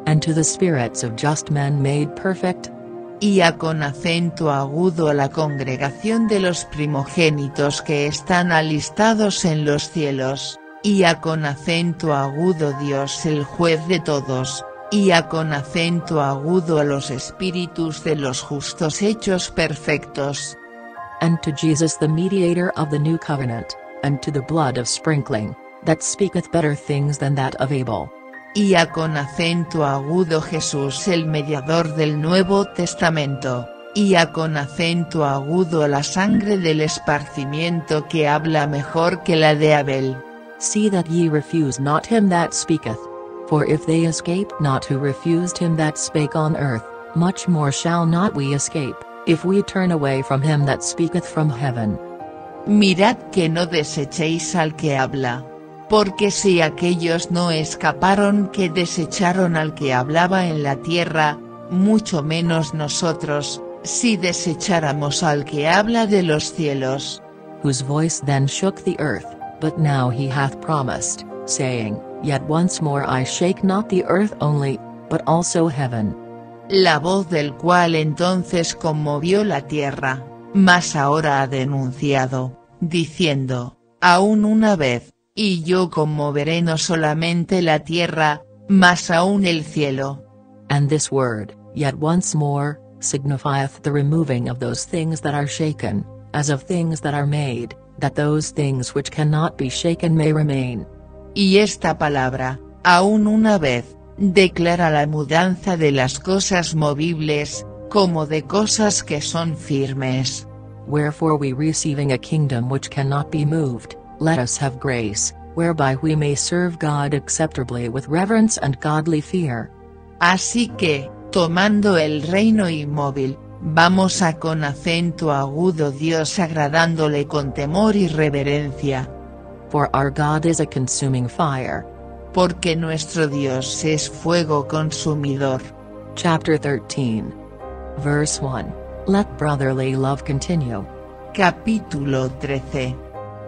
Speaker 1: And to the spirits of just men made perfect.
Speaker 2: Y a con acento agudo a la congregación de los primogénitos que están alistados en los cielos, y a con acento agudo Dios el juez de todos, y a con acento agudo a los espíritus de los justos hechos perfectos.
Speaker 1: And to Jesus the mediator of the new covenant, and to the blood of sprinkling, that speaketh better things than that of Abel.
Speaker 2: Y a con acento agudo Jesús el mediador del Nuevo Testamento, y a con acento agudo a la sangre del esparcimiento que habla mejor que la de Abel.
Speaker 1: See that ye refuse not him that speaketh. For if they escape not who refused him that spake on earth, much more shall not we escape, if we turn away from him that speaketh from heaven.
Speaker 2: Mirad que no desechéis al que habla. Porque si aquellos no escaparon que desecharon al que hablaba en la tierra, mucho menos nosotros, si desecháramos al que habla de los cielos.
Speaker 1: Whose voice then shook the earth, but now he hath promised, saying, Yet once more I shake not the earth only, but also heaven.
Speaker 2: La voz del cual entonces conmovió la tierra, mas ahora ha denunciado, diciendo, aún una vez, y yo conmoveré no solamente la tierra, mas aún el cielo.
Speaker 1: And this word, yet once more, signifieth the removing of those things that are shaken, as of things that are made, that those things which cannot be shaken may remain.
Speaker 2: Y esta palabra, aún una vez, declara la mudanza de las cosas movibles, como de cosas que son firmes.
Speaker 1: Wherefore we receiving a kingdom which cannot be moved, let us have grace, whereby we may serve God acceptably with reverence and godly fear.
Speaker 2: Así que, tomando el reino inmóvil, vamos a con acento agudo Dios agradándole con temor y reverencia.
Speaker 1: For our God is a consuming fire.
Speaker 2: Porque nuestro Dios es fuego consumidor.
Speaker 1: Chapter 13. Verse 1. Let brotherly love continue.
Speaker 2: Capítulo 13.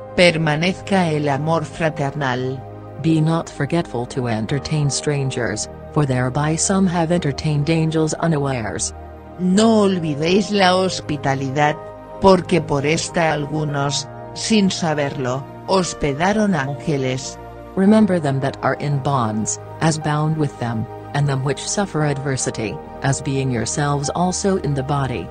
Speaker 2: Permanezca el amor fraternal.
Speaker 1: Be not forgetful to entertain strangers, for thereby some have entertained angels unawares.
Speaker 2: No olvidéis la hospitalidad, porque por esta algunos, sin saberlo, hospedaron ángeles.
Speaker 1: Remember them that are in bonds, as bound with them, and them which suffer adversity, as being yourselves also in the body.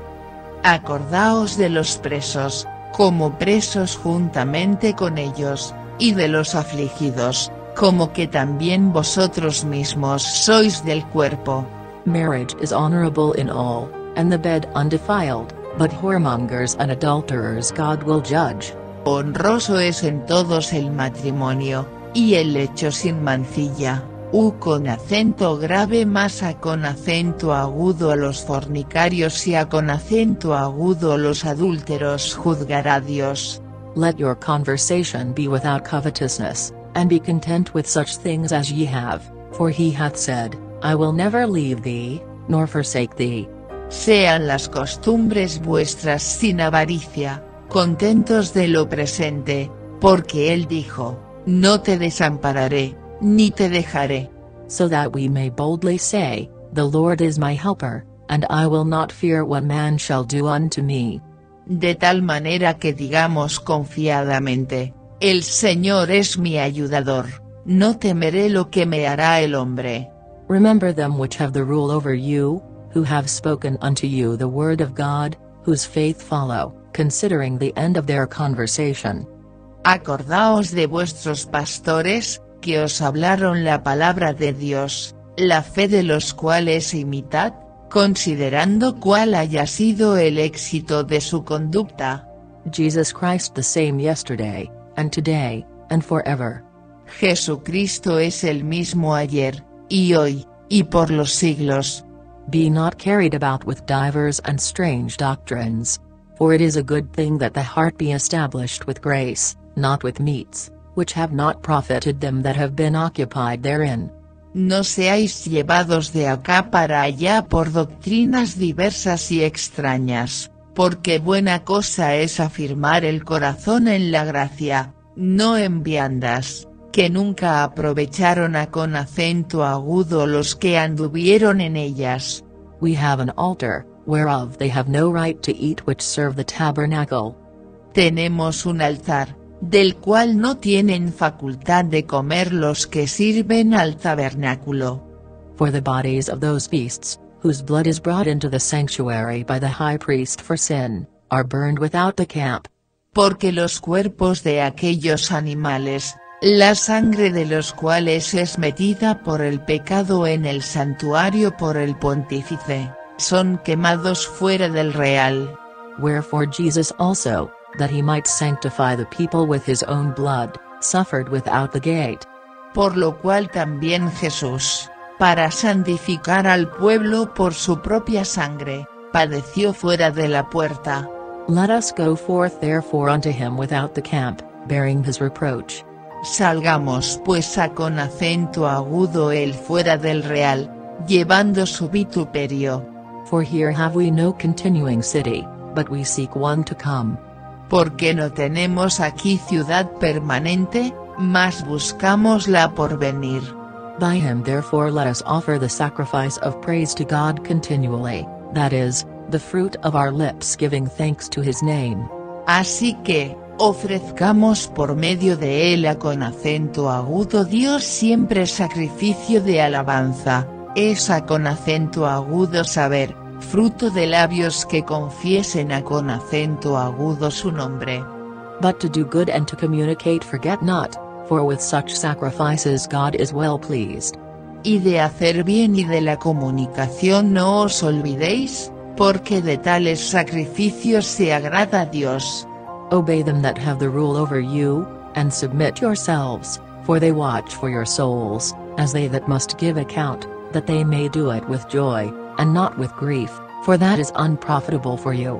Speaker 2: Acordaos de los presos, como presos juntamente con ellos, y de los afligidos, como que también vosotros mismos sois del cuerpo.
Speaker 1: Marriage is honorable in all, and the bed undefiled, but whoremongers and adulterers God will judge.
Speaker 2: Honroso es en todos el matrimonio, y el lecho sin mancilla, con acento grave más a con acento agudo a los fornicarios y a con acento agudo a los adúlteros juzgará Dios.
Speaker 1: Let your conversation be without covetousness, and be content with such things as ye have, for he hath said, I will never leave thee, nor forsake thee.
Speaker 2: Sean las costumbres vuestras sin avaricia, contentos de lo presente, porque él dijo, no te desampararé, ni te dejaré.
Speaker 1: So that we may boldly say, The Lord is my helper, and I will not fear what man shall do unto me.
Speaker 2: De tal manera que digamos confiadamente, el Señor es mi ayudador, no temeré lo que me hará el hombre.
Speaker 1: Remember them which have the rule over you, who have spoken unto you the word of God, whose faith follow, considering the end of their conversation.
Speaker 2: Acordaos de vuestros pastores, que os hablaron la palabra de Dios, la fe de los cuales imitad, considerando cuál haya sido el éxito de su conducta.
Speaker 1: Jesus Christ the same yesterday, and today, and forever.
Speaker 2: Jesucristo es el mismo ayer, y hoy, y por los siglos.
Speaker 1: Be not carried about with divers and strange doctrines. For it is a good thing that the heart be established with grace, not with meats, which have not profited them that have been occupied therein.
Speaker 2: No seáis llevados de acá para allá por doctrinas diversas y extrañas, porque buena cosa es afirmar el corazón en la gracia, no en viandas, que nunca aprovecharon a con acento agudo los que anduvieron en ellas.
Speaker 1: We have an altar, whereof they have no right to eat which serve the tabernacle.
Speaker 2: Tenemos un altar, del cual no tienen facultad de comer los que sirven al tabernáculo.
Speaker 1: For the bodies of those beasts, whose blood is brought into the sanctuary by the high priest for sin, are burned without the camp.
Speaker 2: Porque los cuerpos de aquellos animales, la sangre de los cuales es metida por el pecado en el santuario por el pontífice, son quemados fuera del real.
Speaker 1: Wherefore Jesus also, that he might sanctify the people with his own blood, suffered without the gate.
Speaker 2: Por lo cual también Jesús, para santificar al pueblo por su propia sangre, padeció fuera de la puerta.
Speaker 1: Let us go forth therefore unto him without the camp, bearing his reproach.
Speaker 2: Salgamos pues a con acento agudo él fuera del real, llevando su vituperio.
Speaker 1: For here have we no continuing city, but we seek one to come.
Speaker 2: Porque no tenemos aquí ciudad permanente, mas buscamos la por venir.
Speaker 1: By him therefore let us offer the sacrifice of praise to God continually, that is, the fruit of our lips giving thanks to his name.
Speaker 2: Así que, ofrezcamos por medio de él a con acento agudo Dios siempre sacrificio de alabanza, es a con acento agudo saber, fruto de labios que confiesen a con acento agudo su nombre.
Speaker 1: But to do good and to communicate forget not, for with such sacrifices God is well pleased.
Speaker 2: Y de hacer bien y de la comunicación no os olvidéis, porque de tales sacrificios se agrada a Dios.
Speaker 1: Obey them that have the rule over you, and submit yourselves, for they watch for your souls, as they that must give account, that they may do it with joy, and not with grief, for that is unprofitable for you.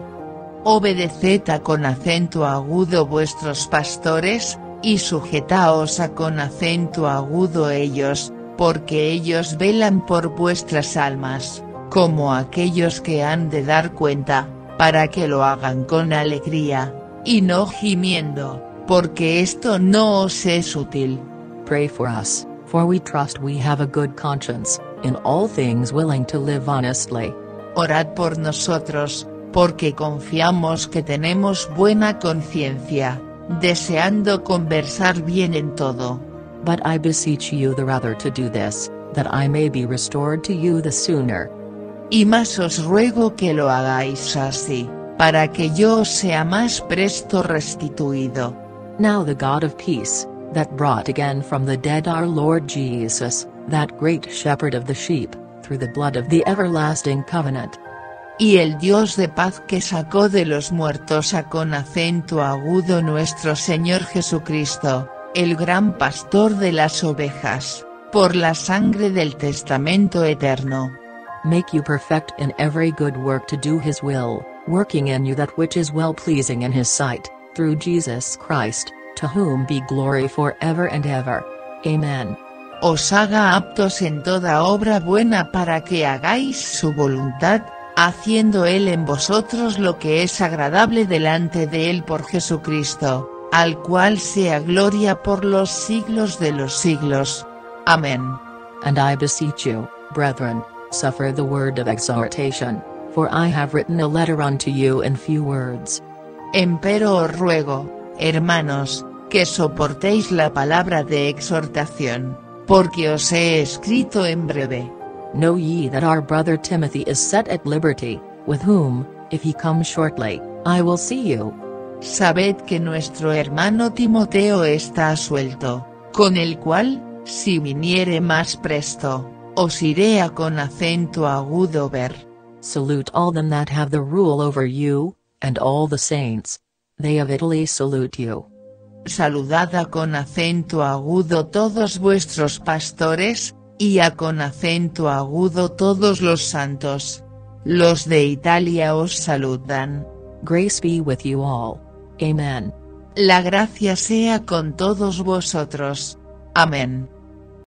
Speaker 2: Obedeced a con acento agudo vuestros pastores, y sujetaos a con acento agudo ellos, porque ellos velan por vuestras almas, como aquellos que han de dar cuenta, para que lo hagan con alegría, y no gimiendo, porque esto no os es útil.
Speaker 1: Pray for us, for we trust we have a good conscience, in all things willing to live honestly.
Speaker 2: Orad por nosotros, porque confiamos que tenemos buena conciencia, deseando conversar bien en todo.
Speaker 1: But I beseech you the rather to do this, that I may be restored to you the sooner.
Speaker 2: Y más os ruego que lo hagáis así, para que yo os sea más presto restituido.
Speaker 1: Now the God of peace, that brought again from the dead our Lord Jesus, that great shepherd of the sheep, through the blood of the everlasting covenant.
Speaker 2: Y el Dios de paz que sacó de los muertos a con acento agudo nuestro Señor Jesucristo, el gran pastor de las ovejas, por la sangre del testamento eterno.
Speaker 1: Make you perfect in every good work to do his will, working in you that which is well-pleasing in his sight, through Jesus Christ, to whom be glory forever and ever. Amen.
Speaker 2: Os haga aptos en toda obra buena para que hagáis su voluntad, haciendo él en vosotros lo que es agradable delante de él por Jesucristo, al cual sea gloria por los siglos de los siglos. Amén.
Speaker 1: And I beseech you, brethren, suffer the word of exhortation, for I have written a letter unto you in few words.
Speaker 2: Empero os ruego, hermanos, que soportéis la palabra de exhortación, porque os he escrito en breve.
Speaker 1: Know ye that our brother Timothy is set at liberty, with whom, if he comes shortly, I will see you.
Speaker 2: Sabed que nuestro hermano Timoteo está suelto, con el cual, si viniere más presto, os iré a con acento agudo ver.
Speaker 1: Salute all them that have the rule over you, and all the saints. They of Italy salute you.
Speaker 2: Saludad a con acento agudo todos vuestros pastores, y a con acento agudo todos los santos. Los de Italia os saludan.
Speaker 1: Grace be with you all. Amen.
Speaker 2: La gracia sea con todos vosotros. Amén.